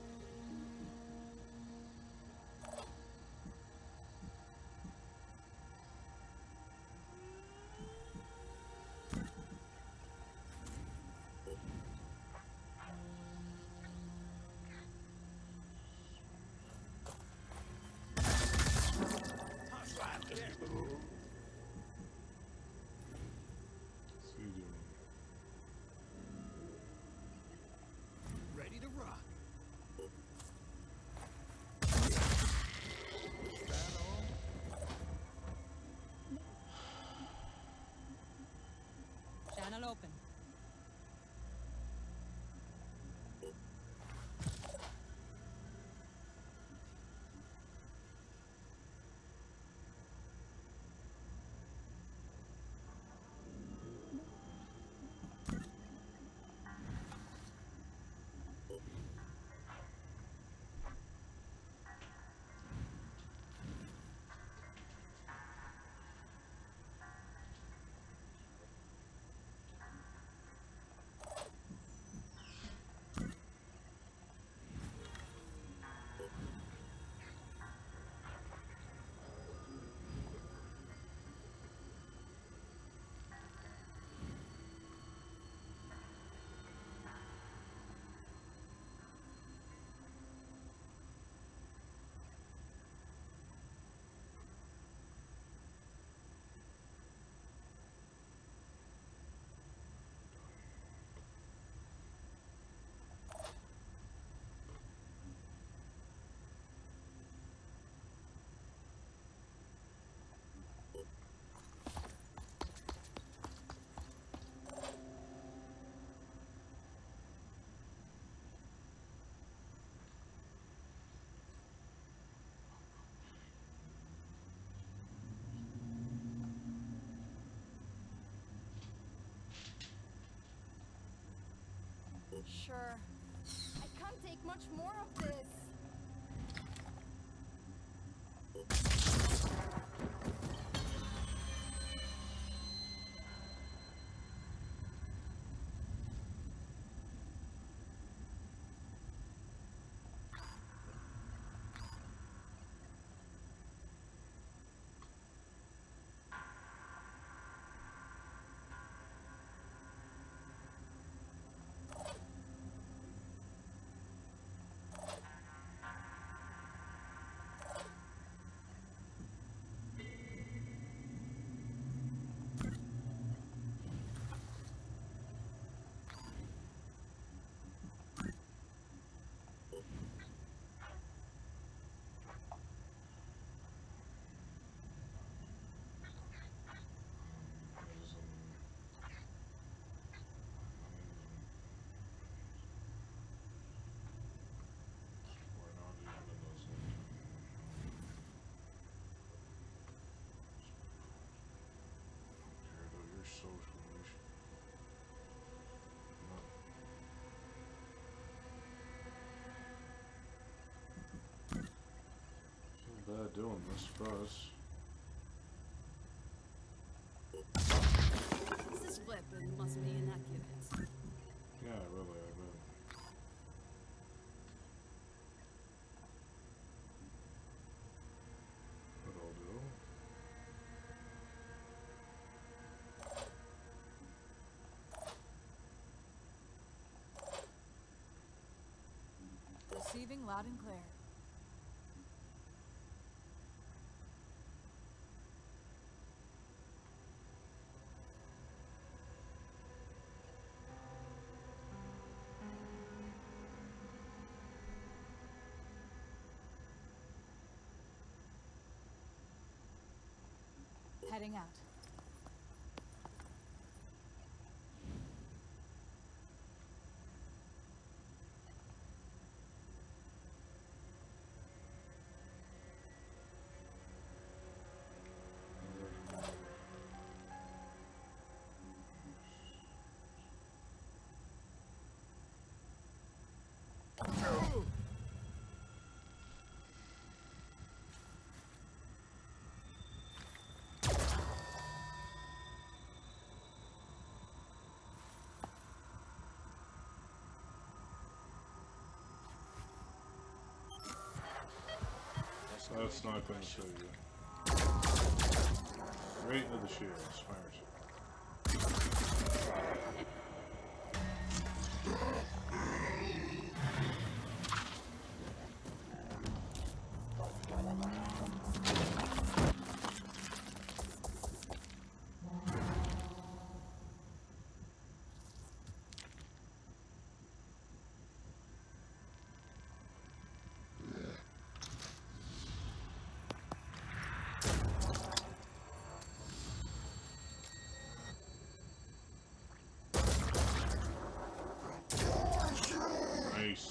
What's he doing? Ready to rock. Channel open. Sure. I can't take much more of this. doing this for us. This weapon must be inaccurate. Yeah, really, I bet. But I'll do. Receiving loud and clear. Heading out. That's not going to show you. Right into the shield. Smart. Nice.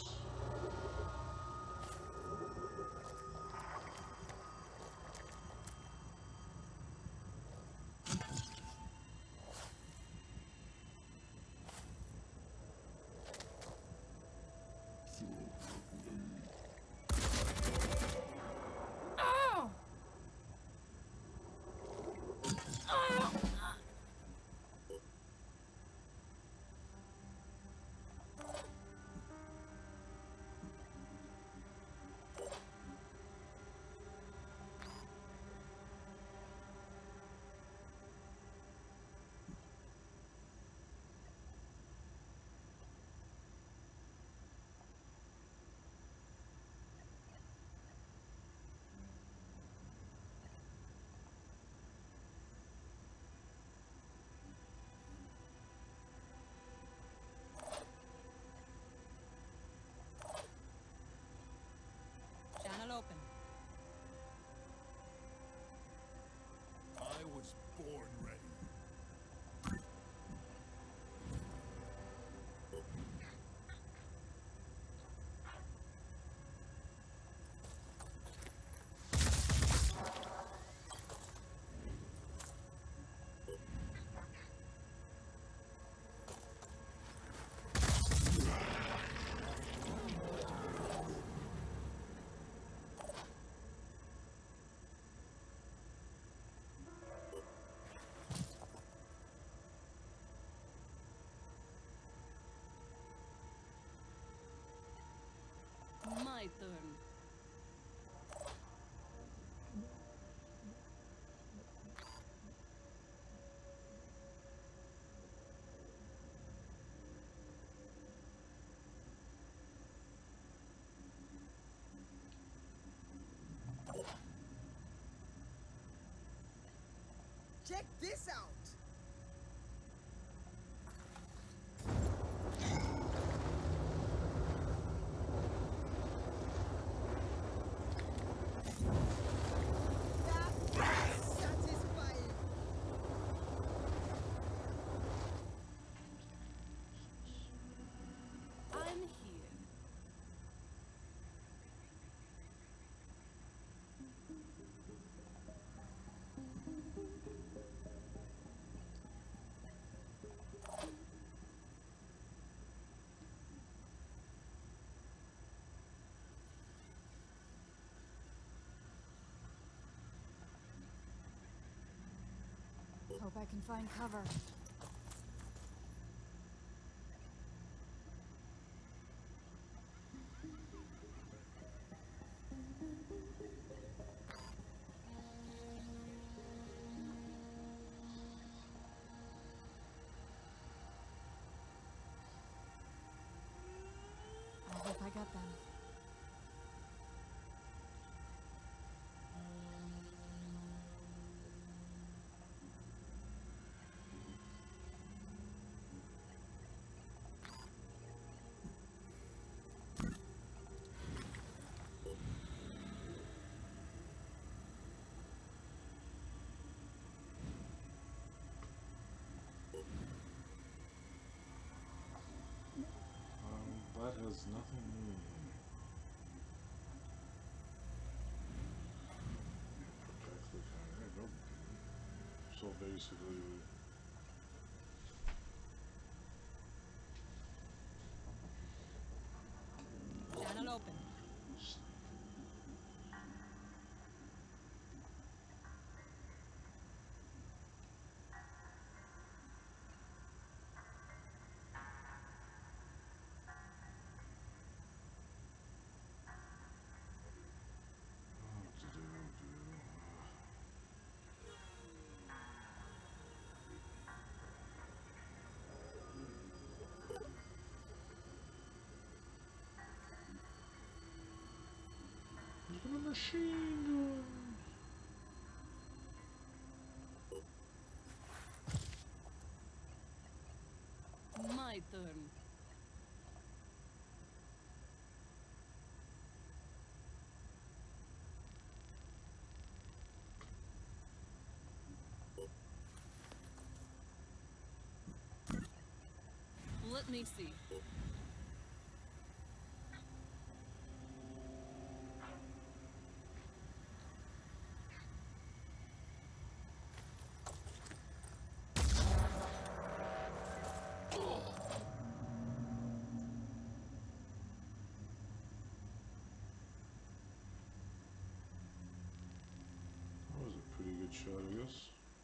Channel open. I was born ready. My turn. Check this out. That is satisfying. I'm here. Hope I can find cover. I hope I got them. Um, that has nothing new. Protect the camera. Nope. So basically, Channel open. what to do, do. Look at a machine gun. My turn. Let me see. That was a pretty good shot, I guess.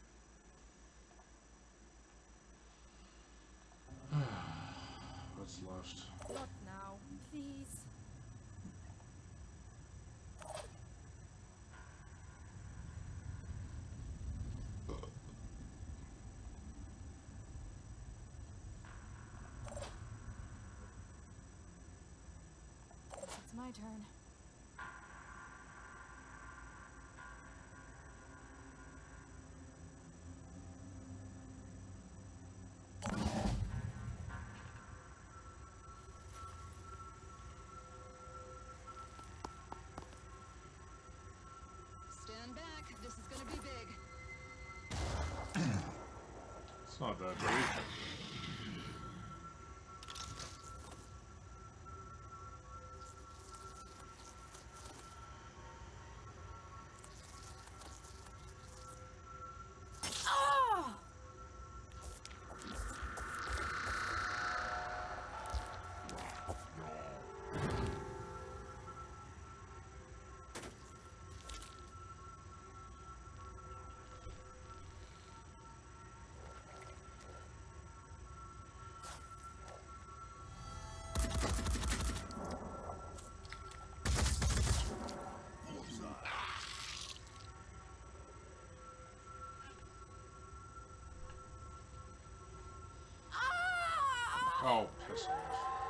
What's left? Not now, please. Guess it's my turn. Stand back. This is gonna be big. It's not that big. Oh, piss off.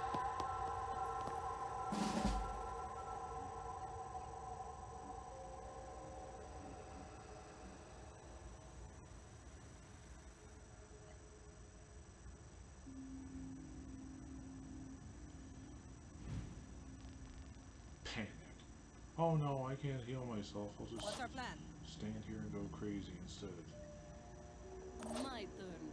Panic. Oh no, I can't heal myself. I'll just What's our plan? stand here and go crazy instead. My turn.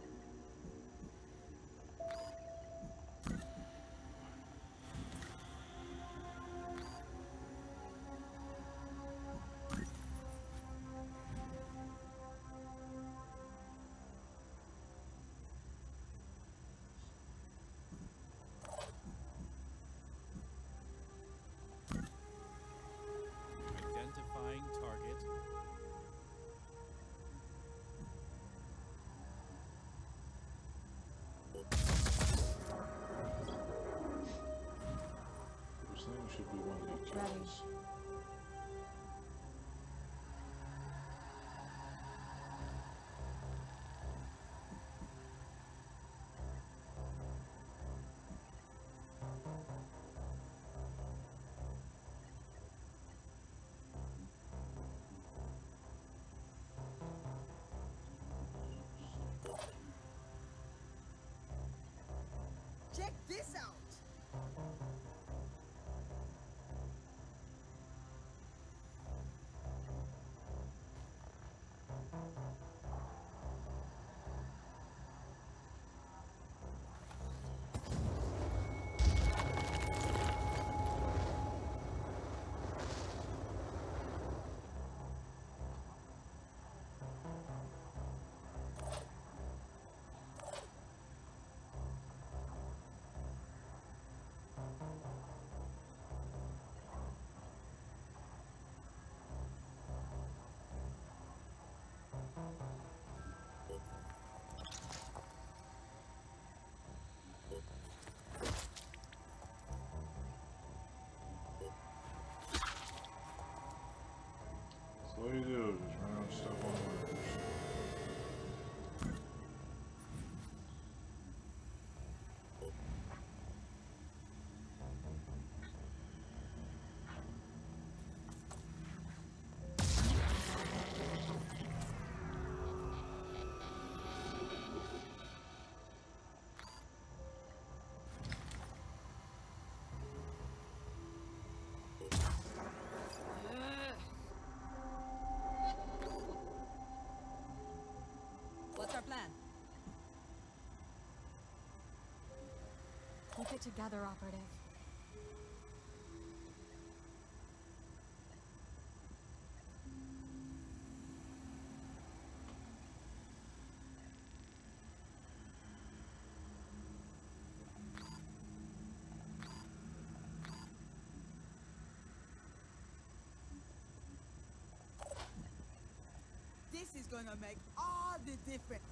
Identifying target. Keep it together, Operative. This is gonna make all the difference.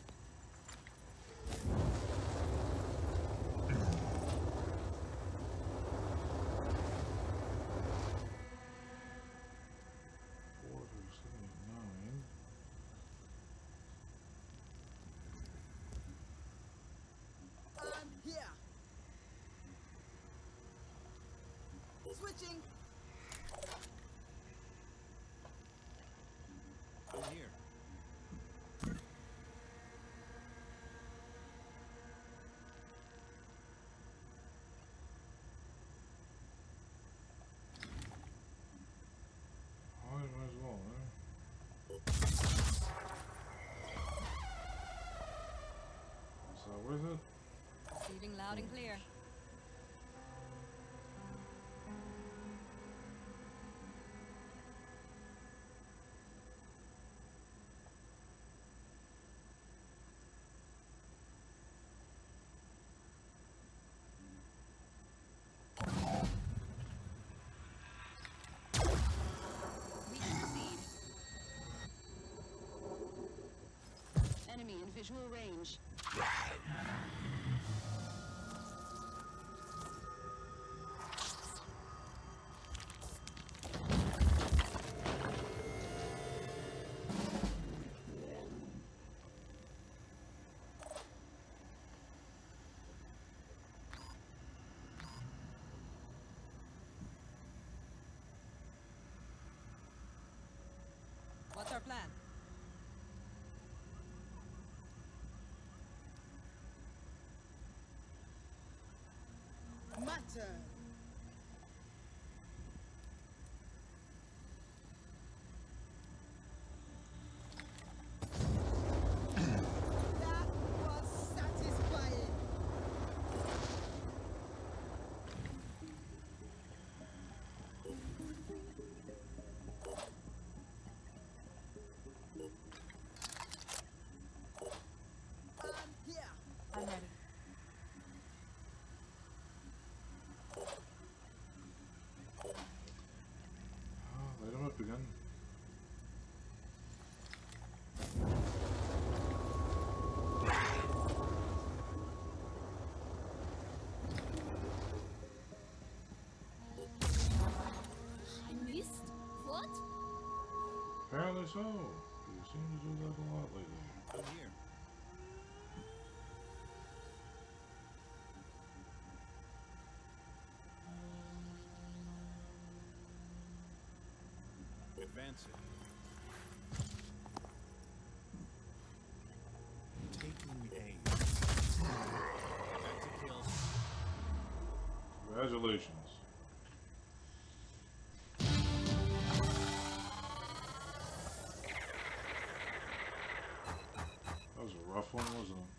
Four, five, seven, eight, nine. I'm here. Switching. I'm here. I might as well, eh? Is that worth it? Receiving loud and clear. We proceed. Enemy in visual range. What's our plan? My turn. That was satisfying. I'm here. I'm ready. Oh, light him up again. I missed? What? Apparently so. You seem to do that a lot lately. I'm here. Advancing. Taking aim. Back to kill. Congratulations. That was a rough one, wasn't it?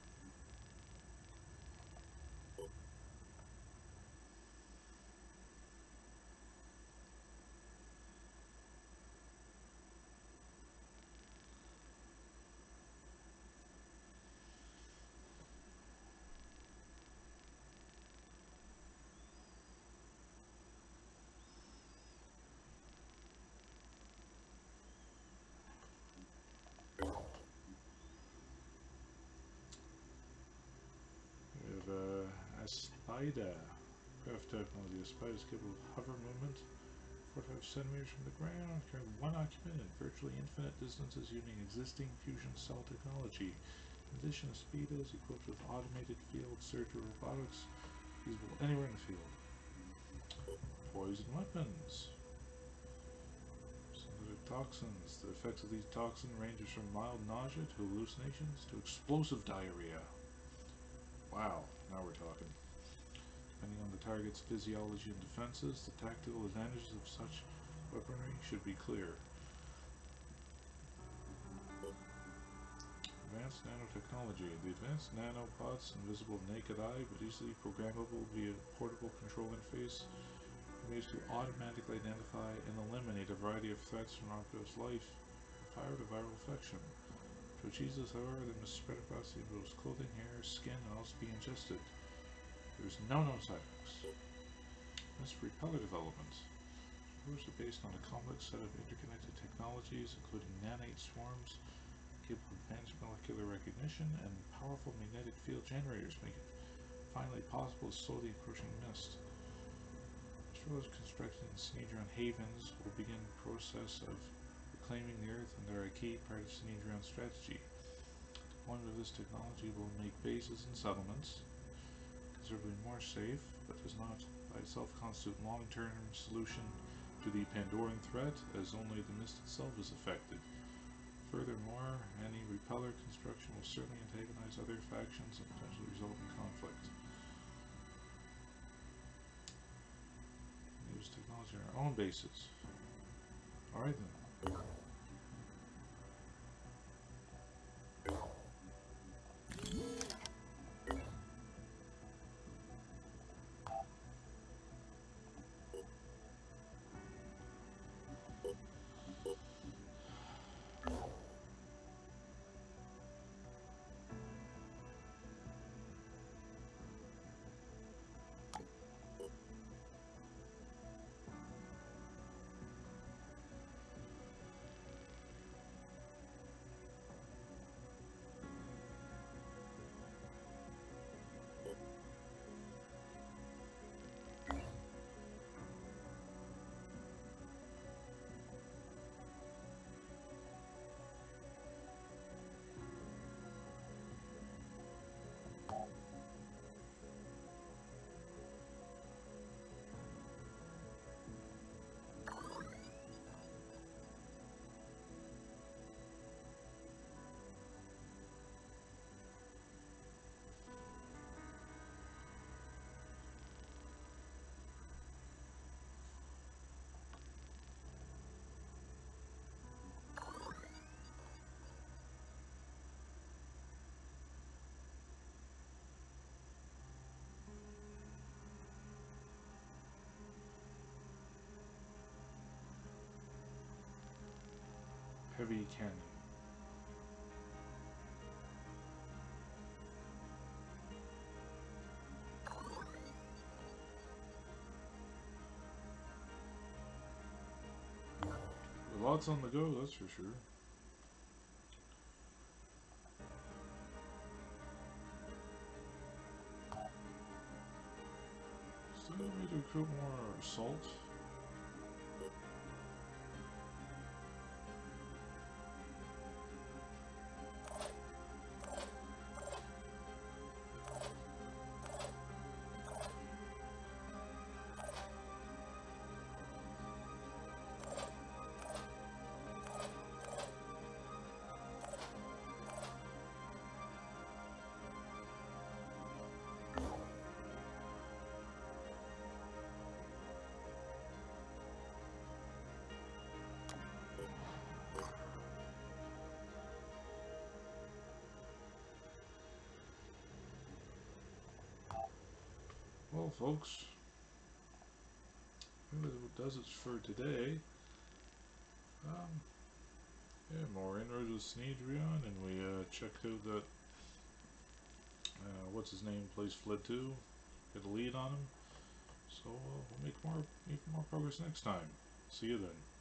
We have uh, a spider. Craft technology. A spider is capable of hover movement, forty-five centimeters from the ground, carrying one occupant at virtually infinite distances using existing fusion cell technology. In addition, a speedo is equipped with automated field surgery robotics, usable anywhere in the field. Poison weapons. Synthetic toxins. The effects of these toxins ranges from mild nausea to hallucinations to explosive diarrhea. Wow, now we're talking. Depending on the target's physiology and defenses, the tactical advantages of such weaponry should be clear. Advanced advanced nanotechnology. The advanced nanopods, invisible to naked eye, but easily programmable via portable control interface, are used to automatically identify and eliminate a variety of threats from Arcto's life, from fire to viral infection. To achieve this, however, they must spread across the individual's clothing, hair, skin, and also be ingested. There is no known side effects. As for repeller development, those are based on a complex set of interconnected technologies, including nanite swarms, capable of advanced molecular recognition, and powerful magnetic field generators, make it finally possible to slow the encroaching mist. Astrologers constructed in Sanhedrin havens will begin the process of reclaiming the Earth, and they are a key part of Sanhedrin's strategy. Deployment of this technology will make bases and settlements considerably more safe, but does not by itself constitute a long-term solution to the Pandoran threat, as only the mist itself is affected. Furthermore, any repeller construction will certainly antagonize other factions and potentially result in conflict. We use technology on our own bases. Alright then. Heavy cannon. Lots on the go, that's for sure. Still need to recruit more salt. Well, folks, that does it for today. Um, yeah, more inroads with Sanhedrin, and we uh, checked out that, uh, what's his name, place fled to, get a lead on him. So uh, we'll make more, even more progress next time. See you then.